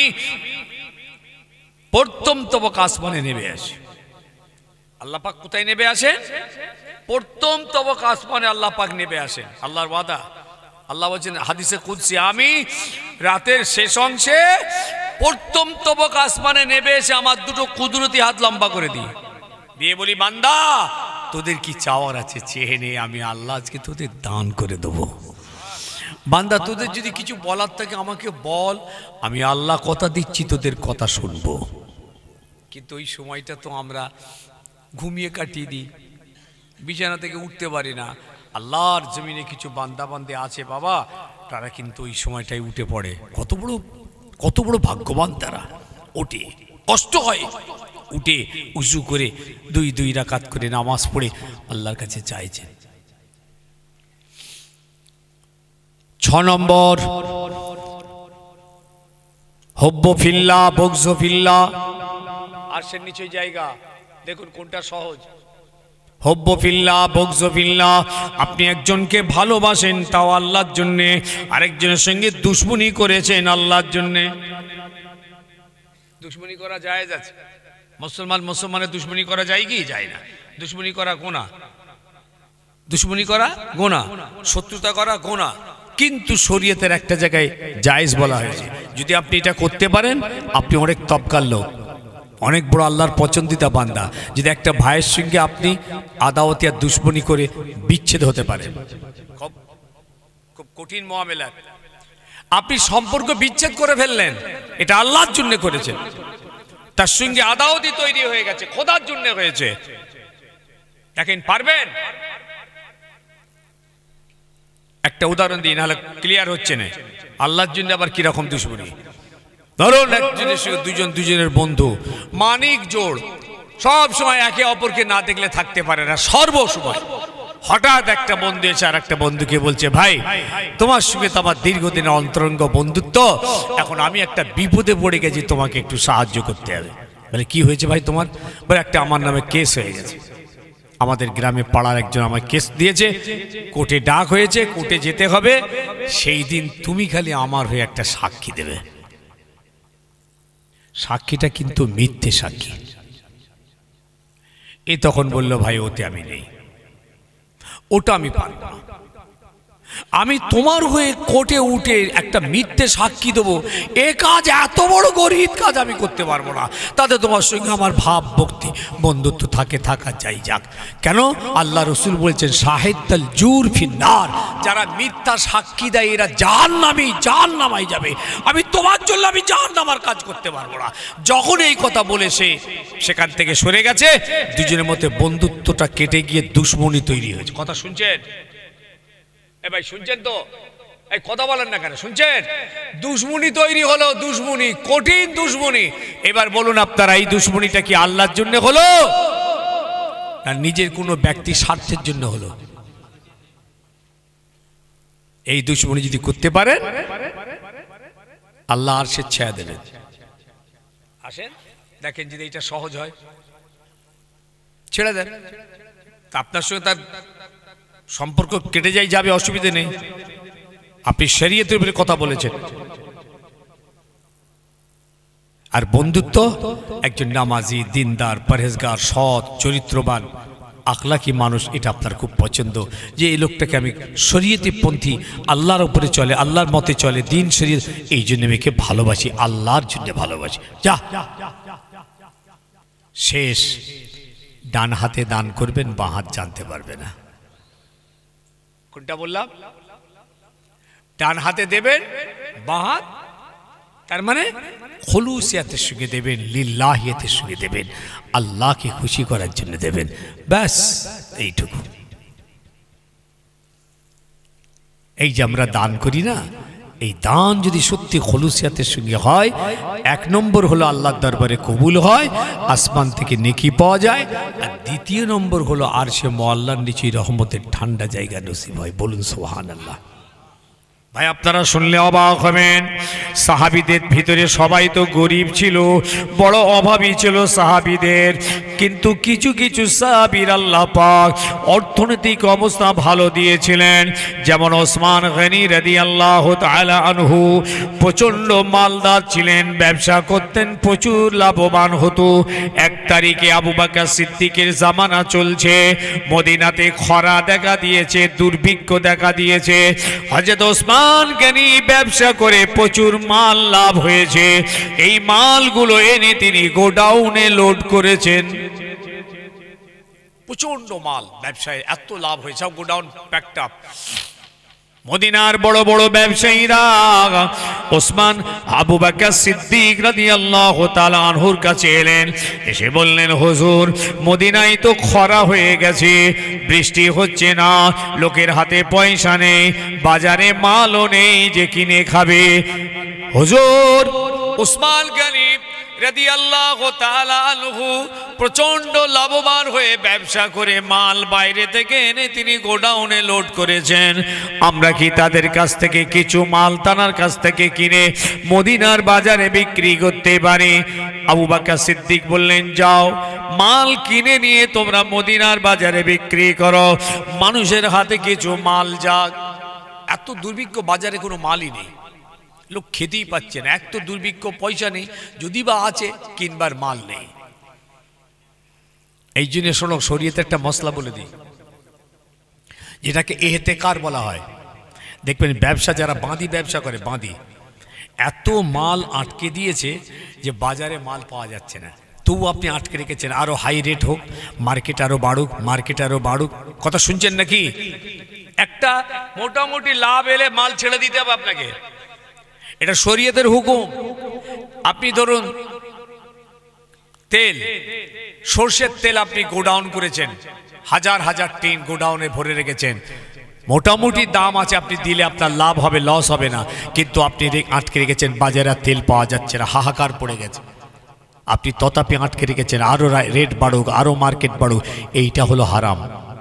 প্রথম তবক আসমানে নেমে আসি। আল্লাহ পাক কোথায় নেমে আসেন? প্রথম তবক আসমানে আল্লাহ পাক নেমে আসেন। আল্লাহর ওয়াদা, আল্লাহ বলছেন হাদিসে কুদসি, আমি রাতের শেষ অংশে প্রথম তবক আসমানে নেমে এসে আমার দুটো কুদরতি হাত লম্বা করে দিই, দিয়ে বলি বান্দা তোদের কি চাওয়ার আছে চেয়ে নে, আমি আল্লাহ আজকে তোদের দান করে দেবো। বান্দা তোদের যদি কিছু বলার থাকে আমাকে বল, আমি আল্লাহ কথা দিচ্ছি তোদের কথা শুনবো। কিন্তু ওই সময়টা তো আমরা ঘুমিয়ে কাটিয়ে দিই, বিছানা থেকে উঠতে পারি না। আল্লাহর জমিনে কিছু বান্দা বান্দে আছে বাবা, তারা কিন্তু ওই সময়টাই উঠে পড়ে। কত বড় কত বড় ভাগ্যবান তারা, ওঠে, কষ্ট হয়, উঠে উজু করে দুই দুই রাকাত করে নামাজ পড়ে আল্লাহর কাছে চাইছে। ছ নম্বর হব্ব ফিল্লা বগজ ফিল্লা। আর সে নিচে জায়গা দেখুন কোনটা সহজ। হব্ব ফিল্লা বগজ ফিল্লা, আপনি একজনকে ভালোবাসেন তাও আল্লাহর জন্যে, আরেকজনের সঙ্গে দুশ্মনী করেছেন আল্লাহর জন্যে। দুশ্মনী করা জায়েজ আছে, মুসলমান মুসলমানের দুশ্মনী করা যায় কি? যায় না। দুশ্মনী করা গুনাহ, দুশ্মনী করা গুনাহ, শত্রুতা করা গুনাহ, কিন্তু শরীয়তের একটা জায়গায় জায়েজ বলা হয়েছে। যদি আপনি এটা করতে পারেন আপনি অনেক তবকার লোক, অনেক বড় আল্লাহর পছন্দিতা বান্দা। যদি একটা ভাইয়ের সঙ্গে আপনি আদাওয়াতি আর দুশ্মনী করে বিচ্ছেদ হতে পারে, খুব খুব কঠিন মুআমেলা, আপনি সম্পর্ক বিচ্ছেদ করে ফেললেন, এটা আল্লাহর জন্য করেছেন, তার সঙ্গে আদাওয়াতি তৈরি হয়ে গেছে, খোদার জন্য হয়েছে। দেখেন পারবেন? একটা উদাহরণ দিই, নাহলে ক্লিয়ার হচ্ছে না। আল্লাহর জন্য আবার কিরকম দুশ্মনী? ধরুন একজনের সঙ্গে দুজন দুজনের বন্ধু, মানিক জোড়, সব সময় একে অপরকে না দেখলে থাকতে পারে না, সর্বসময়। হঠাৎ একটা বন্ধু এসে আর একটা বন্ধুকে বলছে, ভাই তোমার সঙ্গে তো আমার দীর্ঘদিনের অন্তরঙ্গ বন্ধুত্ব, এখন আমি একটা বিপদে পড়ে গেছি, তোমাকে একটু সাহায্য করতে হবে। বলে কি হয়েছে ভাই তোমার? বলে একটা আমার নামে কেস হয়ে গেছে, আমাদের গ্রামে পাড়ার একজন আমার কেস দিয়েছে, কোর্টে ডাক হয়েছে, কোর্টে যেতে হবে, সেই দিন তুমি খালি আমার হয়ে একটা সাক্ষী দেবে। সাক্ষীটা কিন্তু মিথ্যে সাক্ষী। এ তখন বলল, ভাই ওতে আমি নেই, ওটা আমি পারব না, আমি তোমার হয়ে কোর্টে উঠে একটা মিথ্যে সাক্ষী দেবো, এ কাজ এত বড় গরিব কাজ আমি করতে পারবো না। তাতে তোমার সঙ্গে আমার ভাব ভক্তি বন্ধুত্ব থাকে, থাকা চাই যাক। কেন? আল্লাহ রসুল বলছেন শাহিদাল জুর ফিন্নার, যারা মিথ্যা সাক্ষী দেয় এরা জাহান্নামী, জাহান্নামাই যাবে। আমি তোমার জন্য আমি জাহান্নামার কাজ করতে পারবো না। যখন এই কথা বলে সে সেখান থেকে সরে গেছে, দুজনের মধ্যে বন্ধুত্বটা কেটে গিয়ে দুশ্মনী তৈরি হয়েছে। কথা শুনছেন? এ ভাই শুনছেন তো? এই কথা বলেন না কেন? শুনছেন? দুশ্মনী তৈরি হলো, দুশ্মনী, কঠিন দুশ্মনী। এবার বলুন আপনারা, এই দুশ্মনীটা কি আল্লাহর জন্য হলো না নিজের কোনো ব্যক্তি স্বার্থের জন্য হলো? এই দুশ্মনী যদি করতে পারেন আল্লাহ আর সে ছেড়ে দেবেন। আসেন দেখেন যদি এটা সহজ হয়, ছেড়ে দেন, আপনার সঙ্গে তার সম্পর্ক কেটে যাই, যাবে, অসুবিধে নেই। আপনি শরীয়তের উপরে কথা বলেছেন। আর বন্ধুত্ব, একজন নামাজি, দিনদার, পরহেজগার, সৎ, চরিত্রবান, আখলাকি মানুষ, এটা আপনার খুব পছন্দ, যে এই লোকটাকে আমি শরীয়তি পন্থী, আল্লাহর উপরে চলে, আল্লাহর মতে চলে, দিন শরীয়ত, এই জন্য মেয়েকে ভালোবাসি, আল্লাহর জন্য ভালোবাসি। যা শেষ। ডান হাতে দান করবেন, বাঁ হাত জানতে পারবে না। কোনটা বললাম? ডান হাতে দেবেন, বাঁ হাত, তার মানে খুলুসিয়াতের সঙ্গে দেবেন, লিল্লাহিয়াতের সঙ্গে দেবেন, আল্লাহকে খুশি করার জন্য দেবেন, ব্যাস এইটুকু। এই যে আমরা দান করি না, এই দান যদি সত্যি খুলুসিয়াতের সঙ্গে হয়, এক নম্বর হলো আল্লাহর দরবারে কবুল হয়, আসমান থেকে নেকি পাওয়া যায়, আর দ্বিতীয় নম্বর হলো আরশে মুআল্লার নিচে রহমতের ঠান্ডা জায়গা নসিব হয়। বলুন সুবহানাল্লাহ। ভাই আপনারা শুনলে অবাক হবেন, সাহাবীদের ভিতরে সবাই তো গরিব ছিল, বড় অভাবী ছিল সাহাবীদের, কিন্তু কিছু কিছু সাহাবীর আল্লাহ পাক অর্থনৈতিক অবস্থা ভালো দিয়েছিলেন। যেমন ওসমান গনি রাদিয়াল্লাহু তাআলা আনহু প্রচণ্ড মালদার ছিলেন, ব্যবসা করতেন, প্রচুর লাভবান হতো। এক তারিখে আবু বকর সিদ্দিকের জামানা চলছে, মদিনাতে খরা দেখা দিয়েছে, দুর্ভিক্ষ দেখা দিয়েছে। হযরত ওসমান গনি ব্যবসা করে প্রচুর মাল লাভ হয়েছে, এই মালগুলো এনে তিনি গোডাউনে লোড করেছেন। প্রচন্ড মাল, ব্যবসায় এত লাভ হয়েছে, গোডাউন প্যাকড আপ। মদিনার বড় বড় ব্যবসায়ীরা ওসমান আবু বকর সিদ্দিক রাদিয়াল্লাহু তাআলা আনহুর কাছে এলেন, এসে বললেন, হুজুর মদিনায় তো খরা হয়ে গেছে, বৃষ্টি হচ্ছে না, লোকের হাতে পয়সা নেই, বাজারে মালও নেই যে কিনে খাবে। হুজুর ওসমান গনি রাদিয়াল্লাহু তাআলা আনহু প্রচন্ড লাভবান হয়ে ব্যবসা করে মাল বাইরে থেকে এনে তিনি গোডাউনে লোড করেছেন, আমরা কি তাদের কাছ থেকে কিছু মাল তানার কাছ থেকে কিনে মদিনার বাজারে বিক্রি করতে পারি? আবু বকর সিদ্দিক বললেন, যাও মাল কিনে নিয়ে তোমরা মদিনার বাজারে বিক্রি করো, মানুষের হাতে কিছু মাল যাক। এত দুর্ভিক্ষ, বাজারে কোনো মালই নেই, লোক খেতেই পাচ্ছে না, এক তো দুর্ভিক্ষ, পয়সা নেই, যদি বা আছে কিনবার মাল নেই। এই জন্য শোনো, শরীয়তে একটা মশলা বলে দিই, যেটাকে এহতেকার বলা হয়। দেখবেন ব্যবসা যারা বাঁধি ব্যবসা করে, বাঁধি এত মাল আটকে দিয়েছে যে বাজারে মাল পাওয়া যাচ্ছে না, তবু আপনি আটকে রেখেছেন, আরো হাই রেট হোক, মার্কেট আরো বাড়ুক, মার্কেট আরো বাড়ুক। কথা শুনছেন নাকি? একটা মোটামুটি লাভ এলে মাল ছেড়ে দিতে হবে আপনাকে, এটা শরীয়তের হুকুম। আপনি ধরুন তেল, সরষের তেল আপনি গোডাউন করেছেন, হাজার হাজার টিন গোডাউনে ভরে রেখেছেন, মোটামুটি দাম আছে, আপনি দিলে আপনার লাভ হবে, লস হবে না, কিন্তু আপনি আটকে রেখেছেন, বাজারে তেল পাওয়া যাচ্ছে না, হাহাকার পড়ে গেছে, আপনি তথাপি আটকে রেখেছেন, আরো রেট বাড়ুক, আরো মার্কেট বাড়ুক, এইটা হলো হারাম।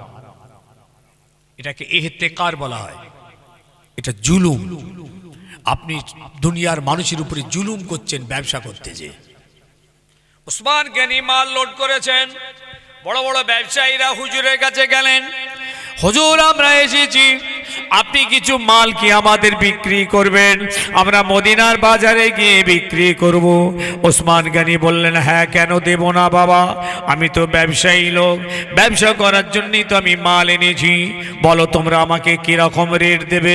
এটাকে ইহতেকার বলা হয়, এটা জুলুম। আপনি দুনিয়ার মানুষের উপরে জুলুম করছেন ব্যবসা করতে যে। ওসমান গনি মাল লোড করেছেন, বড় বড় ব্যবসায়ীরা হুজুরের কাছে গেলেন, হুজুর আমরা এসেছি, আপনি কিছু মাল কি আমাদের বিক্রি করবেন? আমরা মদিনার বাজারে গিয়ে বিক্রি করব। ওসমান গনি বললেন, হ্যাঁ, কেন দেব না বাবা, আমি তো ব্যবসায়ী লোক, ব্যবসা করার জন্যই তো আমি মাল এনেছি, বলো তোমরা আমাকে কিরকম রেট দেবে?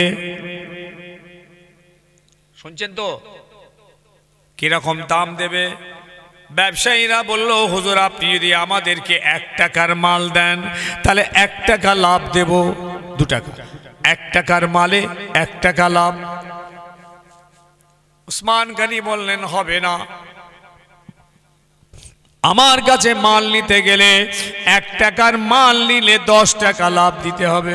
শুনছেন তো, কিরকম দাম দেবে? ব্যবসায়ীরা বলল, হুজুর আপনি যদি আমাদেরকে এক টাকার মাল দেন তাহলে এক টাকা লাভ দেব, দু টাকা, এক টাকার মালে এক টাকা লাভ। ওসমান গনি বললেন, হবে না, আমার কাছে মাল নিতে গেলে এক টাকার মাল নিলে দশ টাকা লাভ দিতে হবে।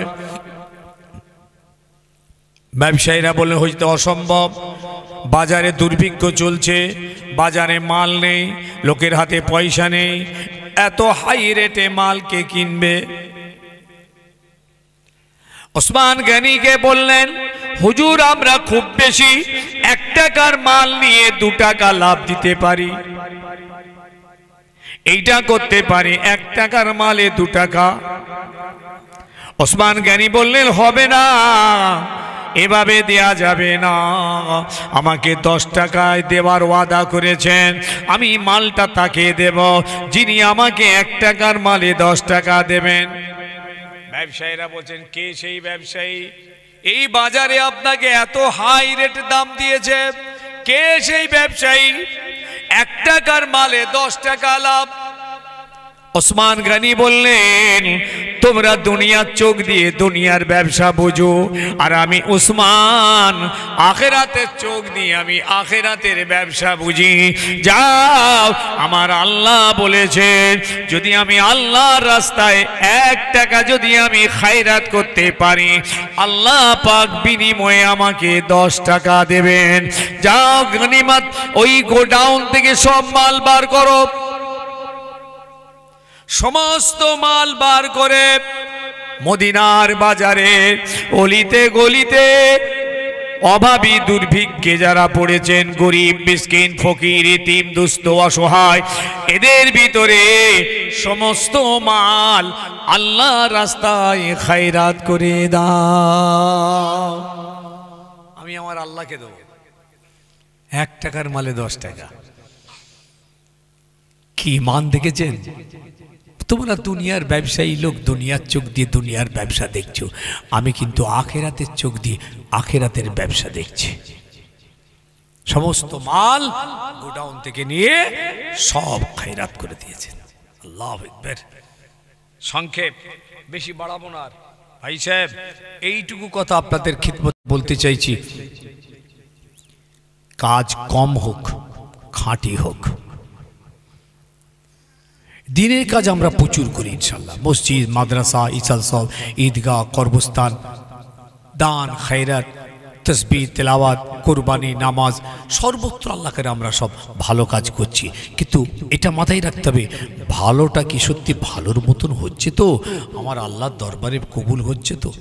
ব্যবসায়ীরা বললেন, হইতে অসম্ভব, বাজারে দুর্ভিক্ষ চলছে, বাজারে মাল নেই, লোকের হাতে পয়সা নেই, এত হাই রেটে মাল কে কিনবে? ওসমান গনিকে বললেন, হুজুর আমরা খুব বেশি এক টাকার মাল নিয়ে দু টাকা লাভ দিতে পারি, এইটা করতে পারি, এক টাকার মালে দু টাকা। ওসমান গনি বললেন, হবে না, এভাবে দেয়া যাবে না, আমাকে দশ টাকায় দেওয়ার ওয়াদা করেছেন, আমি মালটা তাকে দেব যিনি আমাকে এক টাকার মালে দশ টাকা দেবেন। ব্যবসায়ীরা বলছেন, কে সেই ব্যবসায়ী? এই বাজারে আপনাকে এত হাই রেট দাম দিয়েছে, কে সেই ব্যবসায়ী? এক টাকার মালে দশ টাকা লাভ। ওসমান গনি বললেন, তোমরা দুনিয়ার চোখ দিয়ে দুনিয়ার ব্যবসা বুঝো, আর আমি উসমান আখিরাতের চোখ দিয়ে আমি আখিরাতের ব্যবসা বুঝি। যাও, আমার আল্লাহ বলেছেন, যদি আমি আল্লাহর রাস্তায় এক টাকা যদি আমি খায়রাত করতে পারি, আল্লাহ পাক বিনিময়ে আমাকে দশ টাকা দেবেন। যাও গনিমত, ওই গোডাউন থেকে সব মাল বার করো, সমস্ত মাল বার করে মদিনার বাজারে অলিতে গলিতে অভাবী দুর্ভিক্ষে যারা পড়েছেন, গরিব মিসকিন ফকির ইতিম দুস্থ অসহায়, এদের ভিতরে সমস্ত মাল আল্লাহ রাস্তায় খায়রাত করে দাও। আমি আমার আল্লাহকে দেব এক টাকার মালে দশ টাকা। কি মান দেখেছেন? তোমরা দুনিয়ার ব্যবসায়ী লোক, দুনিয়ার চোখ দিয়ে দুনিয়ার ব্যবসা দেখছো, আমি কিন্তু আখেরাতের চোখ দিয়ে আখেরাতের ব্যবসা দেখছি। সমস্ত মাল গোডাউন থেকে নিয়ে সব খায়রাত করে দিয়েছেন। আল্লাহু আকবার। সংক্ষেপ, বেশি বাড়াবো না। ভাই সাহেব, এইটুকু কথা আপনাদের খিদমত বলতে চাইছি, কাজ কম হোক, খাঁটি হোক। দিনের কাজ আমরা প্রচুর করি ইনশাল্লাহ, মসজিদ, মাদ্রাসা, ইসাল সব, ঈদগাহ, কর্মস্থান, দান, খায়রাত, তসবিহ, তেলাওয়াত, কুরবানি, নামাজ, সর্বত্র আল্লাহকে আমরা সব ভালো কাজ করছি। কিন্তু এটা মাথায় রাখতে হবে, ভালোটা কি সত্যি ভালোর মতন হচ্ছে তো? আমার আল্লাহর দরবারে কবুল হচ্ছে তো?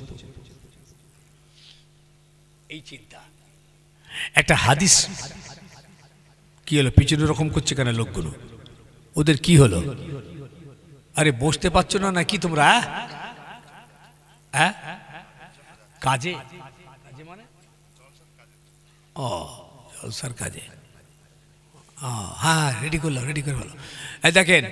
এই চিন্তা। একটা হাদিস, কি হলো পিছনে রকম করছে কেন লোকগুলো? ওদের কি হলো? আরে বসতে পারছো না নাকি তোমরা? হ্যাঁ, কাজে কাজে মানে ও জলসার কাজে। হ্যাঁ, রেডি করলাম, রেডি করে ভালো। এই দেখেন,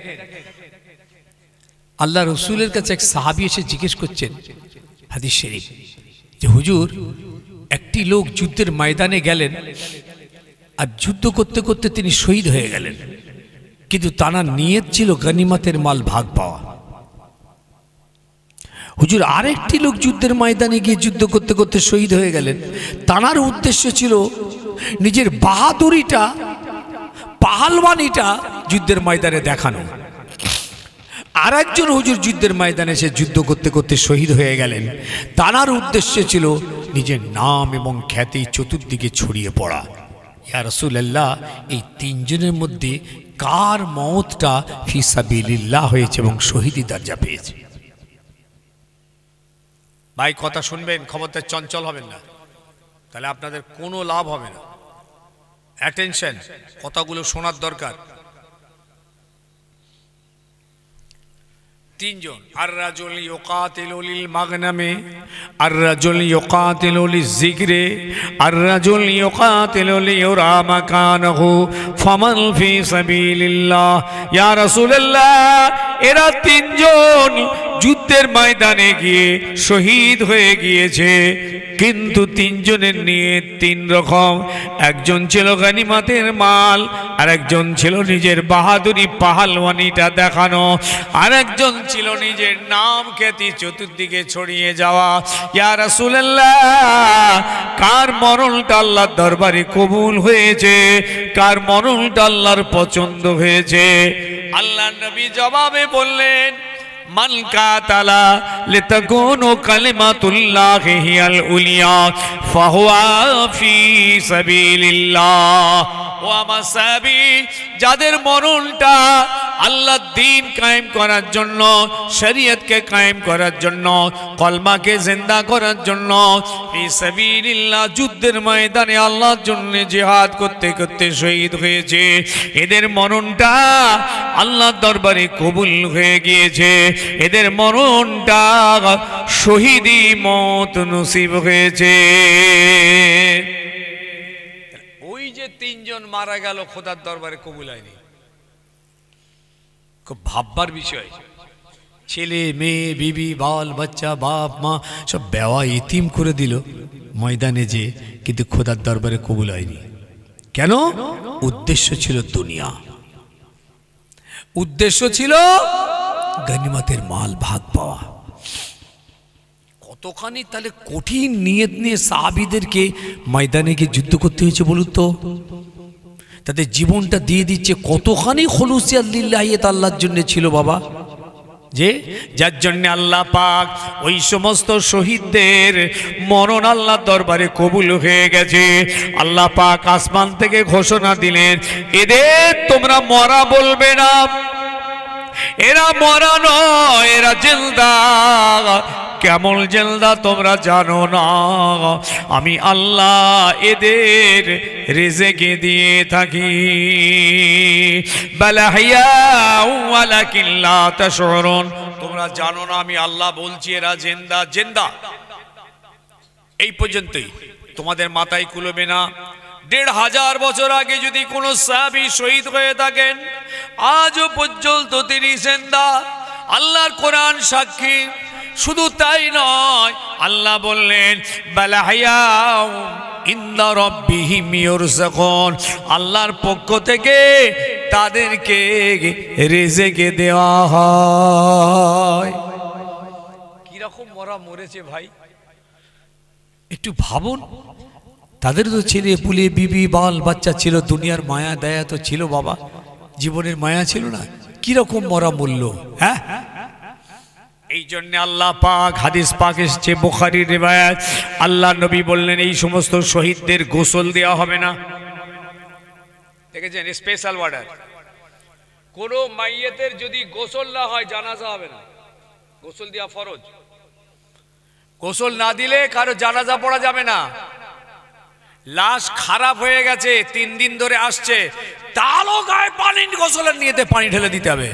আল্লাহ রসুলের কাছে এক সাহাবী এসে জিজ্ঞেস করছেন, হাদিস শরীফ, যে হুজুর, একটি লোক যুদ্ধের ময়দানে গেলেন, আর যুদ্ধ করতে করতে তিনি শহীদ হয়ে গেলেন, কিন্তু তার নিয়ত ছিল গনিমতের মাল ভাগ পাওয়া। হুজুর, আরেকটি লোক যুদ্ধের ময়দানে গিয়ে যুদ্ধ করতে করতে শহীদ হয়ে গেলেন, তার উদ্দেশ্য ছিল নিজের বাহাদুরিটা, পাহালওয়ানিটা যুদ্ধের ময়দানে দেখানো। আর একজন হুজুর যুদ্ধের ময়দানে এসে যুদ্ধ করতে করতে শহীদ হয়ে গেলেন, তার উদ্দেশ্য ছিল নিজের নাম এবং খ্যাতি চতুর্দিকে ছড়িয়ে পড়া। ইয়া রাসূলুল্লাহ, এই তিনজনের মধ্যে কার মওতটা ফি সাবিলিল্লাহ হয়েছে এবং শহীদি দরজা পেয়েছে? ভাই কথা শুনবেন, খবরদার চঞ্চল হবেন না, তাহলে আপনাদের কোনো লাভ হবে না। অ্যাটেনশন, কথাগুলো শোনার দরকার। তিনজন, আর রাজুল ইউকাতিলু লিল মাগনামে, আর রাজুল ইউকাতিলু লিযিকরে, আর রাজুল ইউকাতিলু লিয়ুরা মাকানহু ফামান ফি সাবিলিল্লাহ। ইয়া রাসূলুল্লাহ, এরা তিনজন যুদ্ধের ময়দানে গিয়ে শহীদ হয়ে গিয়েছে, কিন্তু তিনজনের নিয়ে তিন রকম। একজন ছিল গনিমতের মাল, আর একজন ছিল নিজের বাহাদুরি পাহালওয়ানিটা দেখানো, আর একজন ছিল নিজের নাম খ্যাতি চতুর্দিকে ছড়িয়ে যাওয়া। ইয়া রাসূলুল্লাহ, কার মরণটা আল্লাহর দরবারে কবুল হয়েছে, কার মরণটা আল্লাহর পছন্দ হয়েছে? আল্লাহর নবী জবাবে বললেন, মান কাতালা লিতাকুনু কালিমাতুল্লাহি হিয়াল উলিয়া ফাহুয়া ফি সাবিলিল্লাহ। ও আমার সাহাবী, যাদের মরণটা আল্লাহর দ্বীন কায়েম করার জন্য, শরীয়তকে কায়েম করার জন্য, কলমাকে জিন্দা করার জন্য ফি সাবিলিল্লাহ যুদ্ধের ময়দানে আল্লাহর জন্য জিহাদ করতে করতে শহীদ হয়েছে, এদের মরণটা আল্লাহর দরবারে কবুল হয়ে গিয়েছে, এদের মরণটা শহীদি মত নসিব হয়েছে। ওই যে তিনজন মারা গেল, খোদার দরবারে কবুল হয়নি। খুব ভাববার বিষয়। ছেলে মেয়ে বিবি বাল বাচ্চা বাপ মা সব বেওয়া ইতিম করে দিল ময়দানে যে, কিন্তু খোদার দরবারে কবুল হয়নি। কেন? উদ্দেশ্য ছিল দুনিয়া, উদ্দেশ্য ছিল গনিমতের মাল ভাগ পাওয়া। কতখানি তাহলে কঠিন নিয়ত নিয়ে সাহাবীদেরকে ময়দানে গিয়ে যুদ্ধ করতে হয়েছে বলুন তো? তাদের জীবনটা দিয়ে দিচ্ছে, কতখানি খুলুসিয়াত লিল্লাহিয়াত আল্লাহর জন্য ছিল বাবা, যে যার জন্য আল্লাহ পাক ওই সমস্ত শহীদদের মরণ আল্লাহর দরবারে কবুল হয়ে গেছে। আল্লাহ পাক আসমান থেকে ঘোষণা দিলেন, এদের তোমরা মরা বলবে না, এরা মরা নয়, এরা জিন্দা। কেমন জিন্দা তোমরা জানো না, আমি আল্লাহ এদের রিজেকে দিয়ে থাকি। বালা হিয়াউ ওয়ালাকিন লা তাশউরুন, তোমরা জানো না আমি আল্লাহ বলছি এরা জিন্দা জিন্দা। এই পর্যন্তই, তোমাদের মাথায় কুলবে না। দেড় হাজার বছর আগে যদি কোনো সাহাবী শহীদ হয়ে থাকেন, আজও পর্যন্ত তিনি জিন্দা। আল্লাহর কোরআন সাক্ষী। শুধু তাই নয়, আল্লাহ বললেন বালা হিয়াউ ইনদা রাব্বিহিম ইউরযাকুন, আল্লাহর পক্ষ থেকে তাদেরকে রিজেকে দেওয়া হয়। কি রকম মরা মরেছে ভাই, একটু ভাবুন। তাদের তো ছেলে পুলে বিবি বাল বাচ্চা ছিল, দুনিয়ার মায়া দয়া তো ছিল বাবা, জীবনের মায়া ছিল না, কি রকম মরা মূল্য। হ্যাঁ, এই জন্য আল্লাহ পাক হাদিস পাক এসেছে বুখারীর রিওয়ায়াত, আল্লাহ নবী বললেন এই সমস্ত শহীদদের গোসল দেওয়া হবে না। দেখেছেন স্পেশাল অর্ডার, কোন মাইয়েতের যদি গোসল না হয় জানাজা হবে না, গোসল দেওয়া ফরজ। গোসল না দিলে কারো জানাজা পড়া যাবে না। লাশ খারাপ হয়ে গেছে, তিন দিন ধরে আসছে, তাহলে গায়ে পানি, গোসলের নিয়েতে পানি ঢেলে দিতে হবে,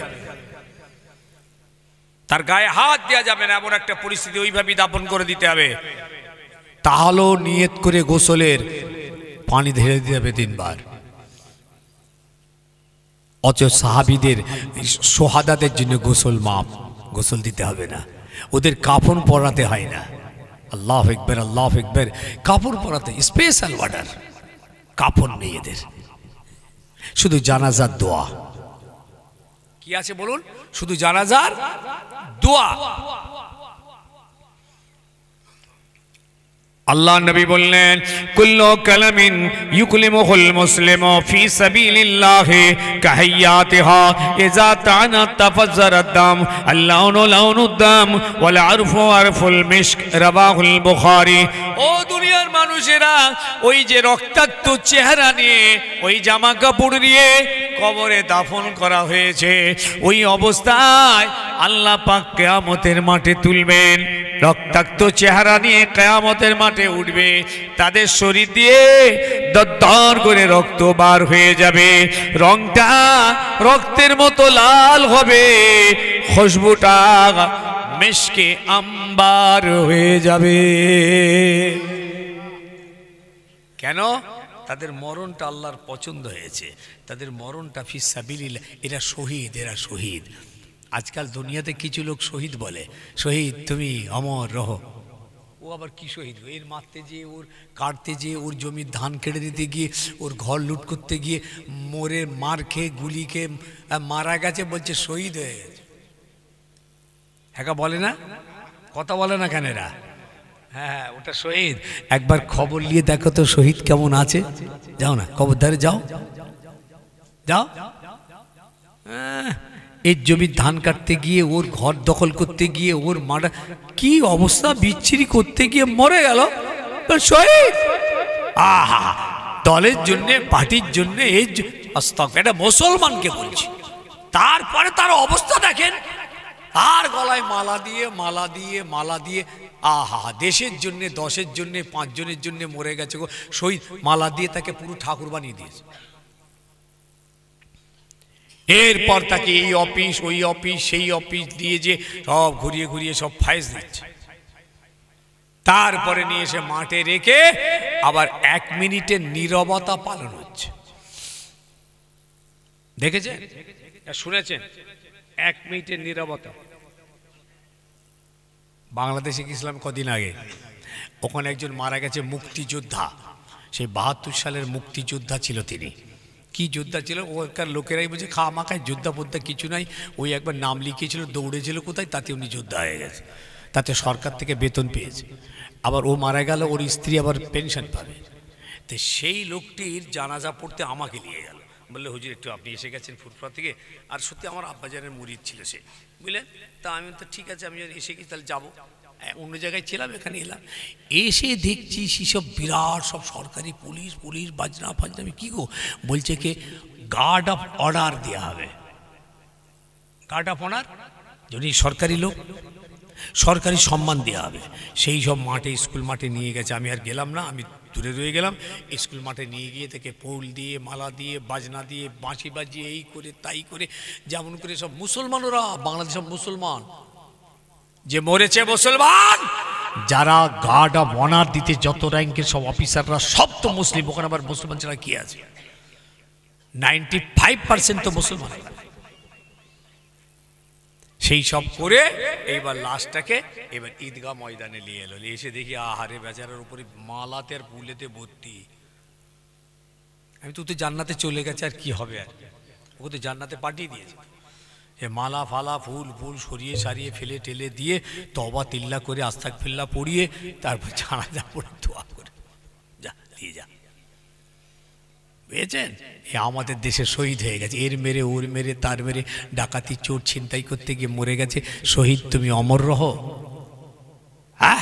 তার গায়ে হাত দেওয়া যাবে না, এমন একটা পরিস্থিতি, ওইভাবেই দাপন করে দিতে হবে। তাহলেও নিয়ত করে গোসলের পানি ঢেলে দিতে হবে তিনবার। অথচ সাহাবীদের সোহাদাদের জন্য গোসল মাপ, গোসল দিতে হবে না, ওদের কাফন পরাতে হয় না। আল্লাহু আকবার, আল্লাহু আকবার, কাফন পরাতে স্পেশাল অর্ডার, কাফন নেই এদের, শুধু জানাজার দোয়া। কি আছে বলুন? শুধু জানাজার দোয়া। আল্লাহ নবী বললেন কুল্লু কালামিন ইউকলিমুল মুসলিমু ফি সাবিলিল্লাহি কাহিয়াতিহা ইযা তানা তাফাজ্জারাদ দাম আল্লাউনু লাউনুদ দাম ওয়াল আরফু আরফুল মিশক, রাওয়াহুল বুখারী। ও দুনিয়ার মানুষেরা, ওই যে রক্তাক্ত চেহারা নিয়ে, ওই জামা কাপড় নিয়ে কবরে দাফন করা হয়েছে, ওই অবস্থায় আল্লাহ পাক কিয়ামতের মাঠে তুলবেন। রক্তাক্ত চেহারা নিয়ে কিয়ামতের মাঠে উঠবে, তাদের শরীর দিয়ে দরদর করে রক্ত বার হয়ে যাবে, রংটা রক্তের মতো লাল হবে, খুশবুটা মিশকে আম্বার হয়ে যাবে। কেন? তাদের মরণটা আল্লাহর পছন্দ হয়েছে, তাদের মরণটা ফি সাবিলিল্লাহ, এরা শহীদ, এরা শহীদ। আজকাল দুনিয়াতে কিছু লোক শহীদ বলে, শহীদ তুমি অমর রহ। ও আবার কি শহীদ? এর মারতে যেয়ে, ওর কাটতে যেয়ে, ওর জমির ধান কেটে দিতে গিয়ে, ওর ঘর লুট করতে গিয়ে মরে মার খেয়ে গুলি খেয়ে মারা গেছে, বলছে শহীদ হয়ে গেছে। হ্যাঁ বলে না, কথা বলে না কেন এরা? হ্যাঁ, ওটা শহীদ। একবার খবর নিয়ে দেখো তো শহীদ কেমন আছে, যাও না, খবরদারে যাও, যাও। হ্যাঁ, এর জমির ধান কাটতে গিয়ে, ওর ঘর দখল করতে গিয়ে, ওর মারা কি অবস্থা বিচ্ছিরি করতে গিয়ে মরে গেল, শহীদ। আহা, দলের জন্য, পার্টির জন্য, এই এটা মুসলমানকে বলছি। তারপরে তার অবস্থা দেখেন, আর গলায় মালা দিয়ে, মালা দিয়ে, মালা দিয়ে, আহা, দেশের জন্য, দশের জন্য, পাঁচজনের জন্য মরে গেছে গো শহীদ, মালা দিয়ে তাকে পুরো ঠাকুর বানিয়ে দিয়েছে। এরপর তাকে এই অফিস, ওই অফিস, সেই অফিস দিয়ে যে সব ঘুরিয়ে ঘুরিয়ে সব ফাইজ দিচ্ছে। তারপরে নিয়ে এসে মাঠে রেখে আবার এক মিনিটের নীরবতা পালন হচ্ছে। দেখেছেন, শুনেছেন? এক মিনিটের নীরবতা। বাংলাদেশে গেছিলাম কদিন আগে, ওখানে একজন মারা গেছে মুক্তিযোদ্ধা, সেই বাহাত্তর সালের মুক্তিযোদ্ধা ছিল তিনি। কি যোদ্ধা ছিল? ওখানকার লোকেরাই বলছে খাওয়া মাখায় যোদ্ধা ফোদ্ধা কিছু নাই, ওই একবার নাম লিখিয়েছিল, দৌড়েছিল কোথায়, তাতে উনি যোদ্ধা হয়ে গেছে, তাতে সরকার থেকে বেতন পেয়েছে। আবার ও মারা গেল, ওর স্ত্রী আবার পেনশন পাবে। তো সেই লোকটির জানাজা পড়তে আমাকে নিয়ে গেল, বললে হুজুর একটু আপনি এসে গেছেন ফুরফুরা থেকে, আর সত্যি আমার আব্বাজানের মুরিদ ছিল সে, বুঝলেন? তা আমি তো ঠিক আছে, আমি এসে গেছি, তাহলে যাবো। অন্য জায়গায় ছিলাম, এখানে এলাম, এসে দেখছি সেসব বিরাট সব সরকারি পুলিশ, পুলিশ বাজনা ফাজনা। আমি কী গো, বলছে কি গার্ড অফ অর্ডার দেওয়া হবে। গার্ড অফ অনার, যিনি সরকারি লোক, সরকারি সম্মান দেওয়া হবে। সেই সব মাঠে, স্কুল মাঠে নিয়ে গেছে। আমি আর গেলাম না, আমি দূরে রয়ে গেলাম। স্কুল মাঠে নিয়ে গিয়ে থেকে ফুল দিয়ে, মালা দিয়ে, বাজনা দিয়ে, বাঁশি বাজিয়ে, এই করে তাই করে, যেমন করে সব মুসলমানরা, বাংলাদেশের মুসলমান যে মরেছে মুসলমান, যারা গার্ড অফ অনার দিতে যত র্যাঙ্কের সব অফিসাররা সব তো মুসলিম। ওখানে আবার মুসলমান ছাড়া কি আছে? নাইনটি ফাইভ পার্সেন্ট তো মুসলমান। সেই সব করে এইবার লাশটাকে এবার ঈদগাহ ময়দানে নিয়ে এলো। এসে দেখি আহারে বেচারার উপরে মালাতে আর ফুলেতে ভর্তি। আমি তো তো জান্নাতে চলে গেছে, আর কি হবে? আর ওকে তো জান্নাতে পাঠিয়ে দিয়েছে। এ মালা ফালা ফুল ফুল সরিয়ে সারিয়ে ফেলে টেলে দিয়ে তওবা তিল্লা করে আস্তাগফিরুল্লাহ পড়িয়ে তারপর জানাজা পড়ে দোয়া করে যা দিয়ে যা। বুঝেছেন? এ আমাদের দেশে শহীদ হয়ে গেছে। এর মেরে ওর মেরে তার মেরে ডাকাতি চোর ছিনতাই করতে গিয়ে মরে গেছে। শহীদ তুমি অমর রহো। হ্যাঁ,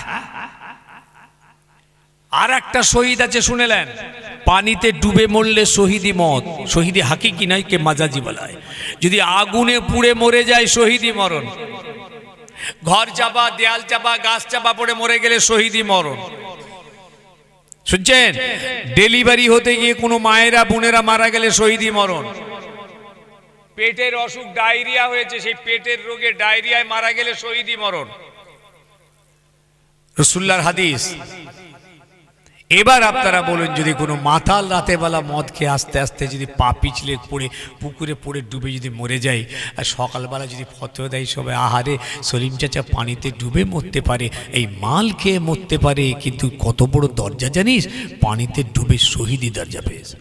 আর একটা শহীদ আছে শুনেলেন, পানিতে ডুবে মরলে শহীদি মত। শহীদি হাকিকি নয়, কে মাজাজি বলায়। যদি আগুনে পুড়ে মরে যায় শহীদি মরণ। ঘর চাপা, দেয়াল চাপা, গাছ চাপা পড়ে মরে গেলে শহীদি মরণ। শুনছেন? ডেলিভারি হতে গিয়ে কোনো মায়েরা বোনেরা মারা গেলে শহীদি মরণ। পেটের অসুখ ডায়রিয়া হয়েছে, সেই পেটের রোগে ডায়রিয়ায় মারা গেলে শহীদি মরণ। রাসূলুল্লাহর হাদিস। এবার আপনারা বলুন, যদি কোনো মাতাল রাতে বেলা মদ খেয়ে আস্তে আস্তে যদি পা পিছলে পড়ে পুকুরে পড়ে ডুবে যদি মরে যায়, আর সকালবেলা যদি ফতোয়া দেয় সবাই, আহারে সলিম চাচা পানিতে ডুবে মরতে পারে, এই মাল খেয়ে মরতে পারে, কিন্তু কত বড় দরজা জানিস? পানিতে ডুবে শহীদি দরজা পেয়েছে।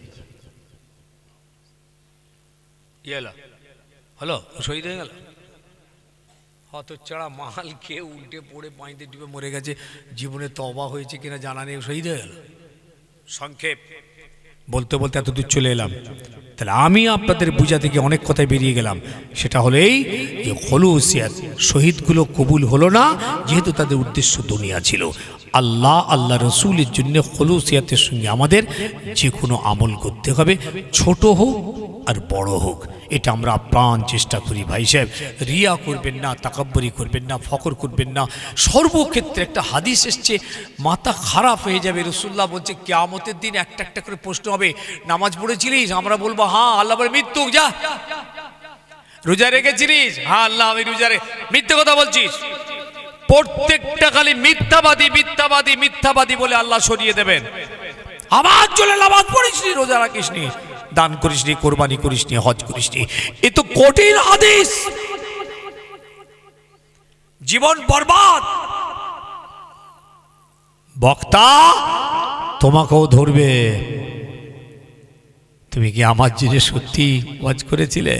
হলো, শহীদ হয়ে গেল। হতচ্ছাড়া মাল খেয়ে উল্টে পড়ে পানিতে ডুবে মরে গেছে, জীবনে তওবা হয়েছে কিনা জানা নেই, শহীদ হয়ে গেল। সংক্ষেপ বলতে বলতে এত দূর চলে এলাম। তাহলে আমি আপনাদের বুঝাতে গিয়ে অনেক কথায় বেরিয়ে গেলাম। সেটা হলো এই যে খলুসিয়াত, শহীদগুলো কবুল হলো না যেহেতু তাদের উদ্দেশ্য দুনিয়া ছিল। আল্লাহ আল্লাহ রসুলের জন্য খলুসিয়াতের সঙ্গে আমাদের যে কোনো আমল করতে হবে, ছোট হোক আর বড় হোক। এটা আমরা প্রাণ চেষ্টা করি ভাই সাহেব। রিয়া করবেন না, তাকাব্বুরি করবেন না, ফখর করবেন না। সর্বক্ষেত্রে একটা হাদিস এসছে, মাথা খারাপ হয়ে যাবে। রাসূলুল্লাহ বলছে কিয়ামতের দিন একটা একটা করে প্রশ্ন হবে, নামাজ পড়েছিলিস? আমরা বলবো হ্যাঁ। আল্লাহ বলে মৃত্যু যা। রোজা রেখেছিলিস? হ্যাঁ আল্লাহ আমি রোজা রে। মিথ্যে কথা বলছিস। প্রত্যেকটা খালি মিথ্যাবাদী মিথ্যাবাদী মিথ্যাবাদী বলে আল্লাহ সরিয়ে দেবেন। আমার জন্য নামাজ পড়িসনি, রোজা রাখিসনি, দান করিসনি, কোরবানি করিসনি, হজ করিসনি। এ তো কঠিন হাদিস। জীবন বরবাদ। বক্তা তোমাকেও ধরবে। তুমি কি আমার জন্য সত্যি হজ করেছিলে?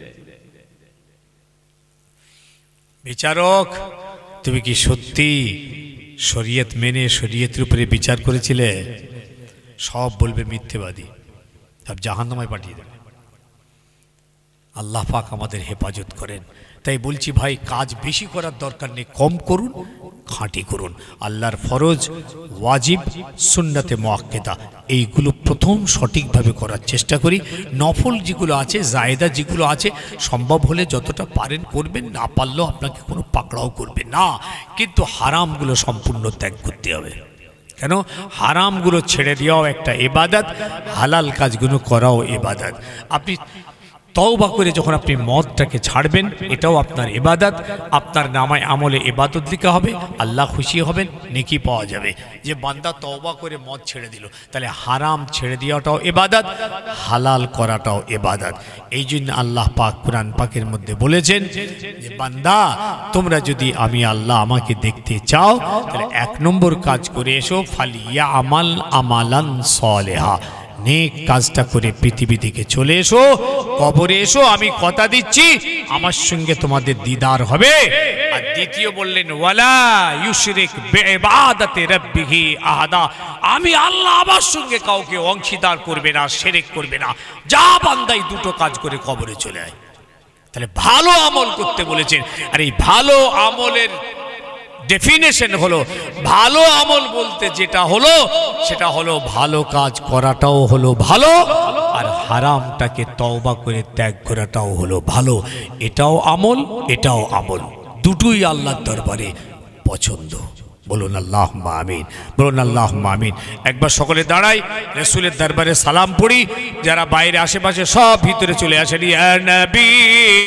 বিচারক তুমি কি সত্যি শরীয়ত মেনে শরীয়তের উপরে বিচার করেছিলে? সব বলবে মিথ্যেবাদী, সব জাহান্নামে পাঠিয়ে দেবে। আল্লাহ পাক আমাদের হেফাজত করেন। তাই বলছি ভাই, কাজ বেশি করার দরকার নেই, কম করুন, খাঁটি করুন। আল্লাহর ফরজ, ওয়াজিব, সুন্নাতে মুআক্কাদা এইগুলো প্রথম সঠিকভাবে করার চেষ্টা করি। নফল যেগুলো আছে, জায়েদা যেগুলো আছে, সম্ভব হলে যতটা পারেন করবেন, না পারলেও আপনাকে কোনো পাকড়াও করবে না। কিন্তু হারামগুলো সম্পূর্ণ ত্যাগ করতে হবে। কেন? হারামগুলো ছেড়ে দেওয়াও একটা ইবাদত, হালাল কাজগুলো করাও ইবাদত। আপনি তওবা করে যখন আপনি মদটাকে ছাড়বেন, এটাও আপনার ইবাদত। আপনার নামায় আমলে ইবাদত লেখা হবে, আল্লাহ খুশি হবেন, নেকি পাওয়া যাবে। যে বান্দা তওবা করে মদ ছেড়ে দিল, তাহলে হারাম ছেড়ে দেওয়াটাও ইবাদত, হালাল করাটাও ইবাদত। এই জন্য আল্লাহ পাক কুরআন পাকের মধ্যে বলেছেন যে বান্দা তোমরা যদি আমি আল্লাহ আমাকে দেখতে চাও, তাহলে এক নম্বর কাজ করে এসো, ফালিয়া আমাল আমালান সালেহা, নেক কাজটা করে পৃথিবী থেকে চলে এসো। কবরে এসো, আমি কথা দিচ্ছি আমার সঙ্গে তোমাদের দিদার হবে। আর দ্বিতীয় বললেন ওয়ালা ইউশরিক বিইবাদাতি রাব্বিহি আহাদা, আমি আল্লাহ আমার সঙ্গে কাউকে অংশীদার করবে না, শিরক করবে না। যা বান্দাই দুটো কাজ করে কবরে চলে আয়। তাহলে ভালো আমল করতে বলেছেন। আর এই ভালো আমলের ডেফিনেশন হলো, ভালো আমল বলতে যেটা হলো সেটা হলো ভালো কাজ করাটাও হলো ভালো, আর হারামটাকে তওবা করে ত্যাগ করাটাও হলো ভালো। এটাও আমল, এটাও আমল, দুটোই আল্লাহর দরবারে পছন্দ। বলুন আল্লাহুম্মা আমিন, বলুন আল্লাহুম্মা আমিন। একবার সকলে দাঁড়াই, রাসূলের দরবারে সালাম পড়ি। যারা বাইরে আশেপাশে সব ভিতরে চলে আসেন। ইয়া নবী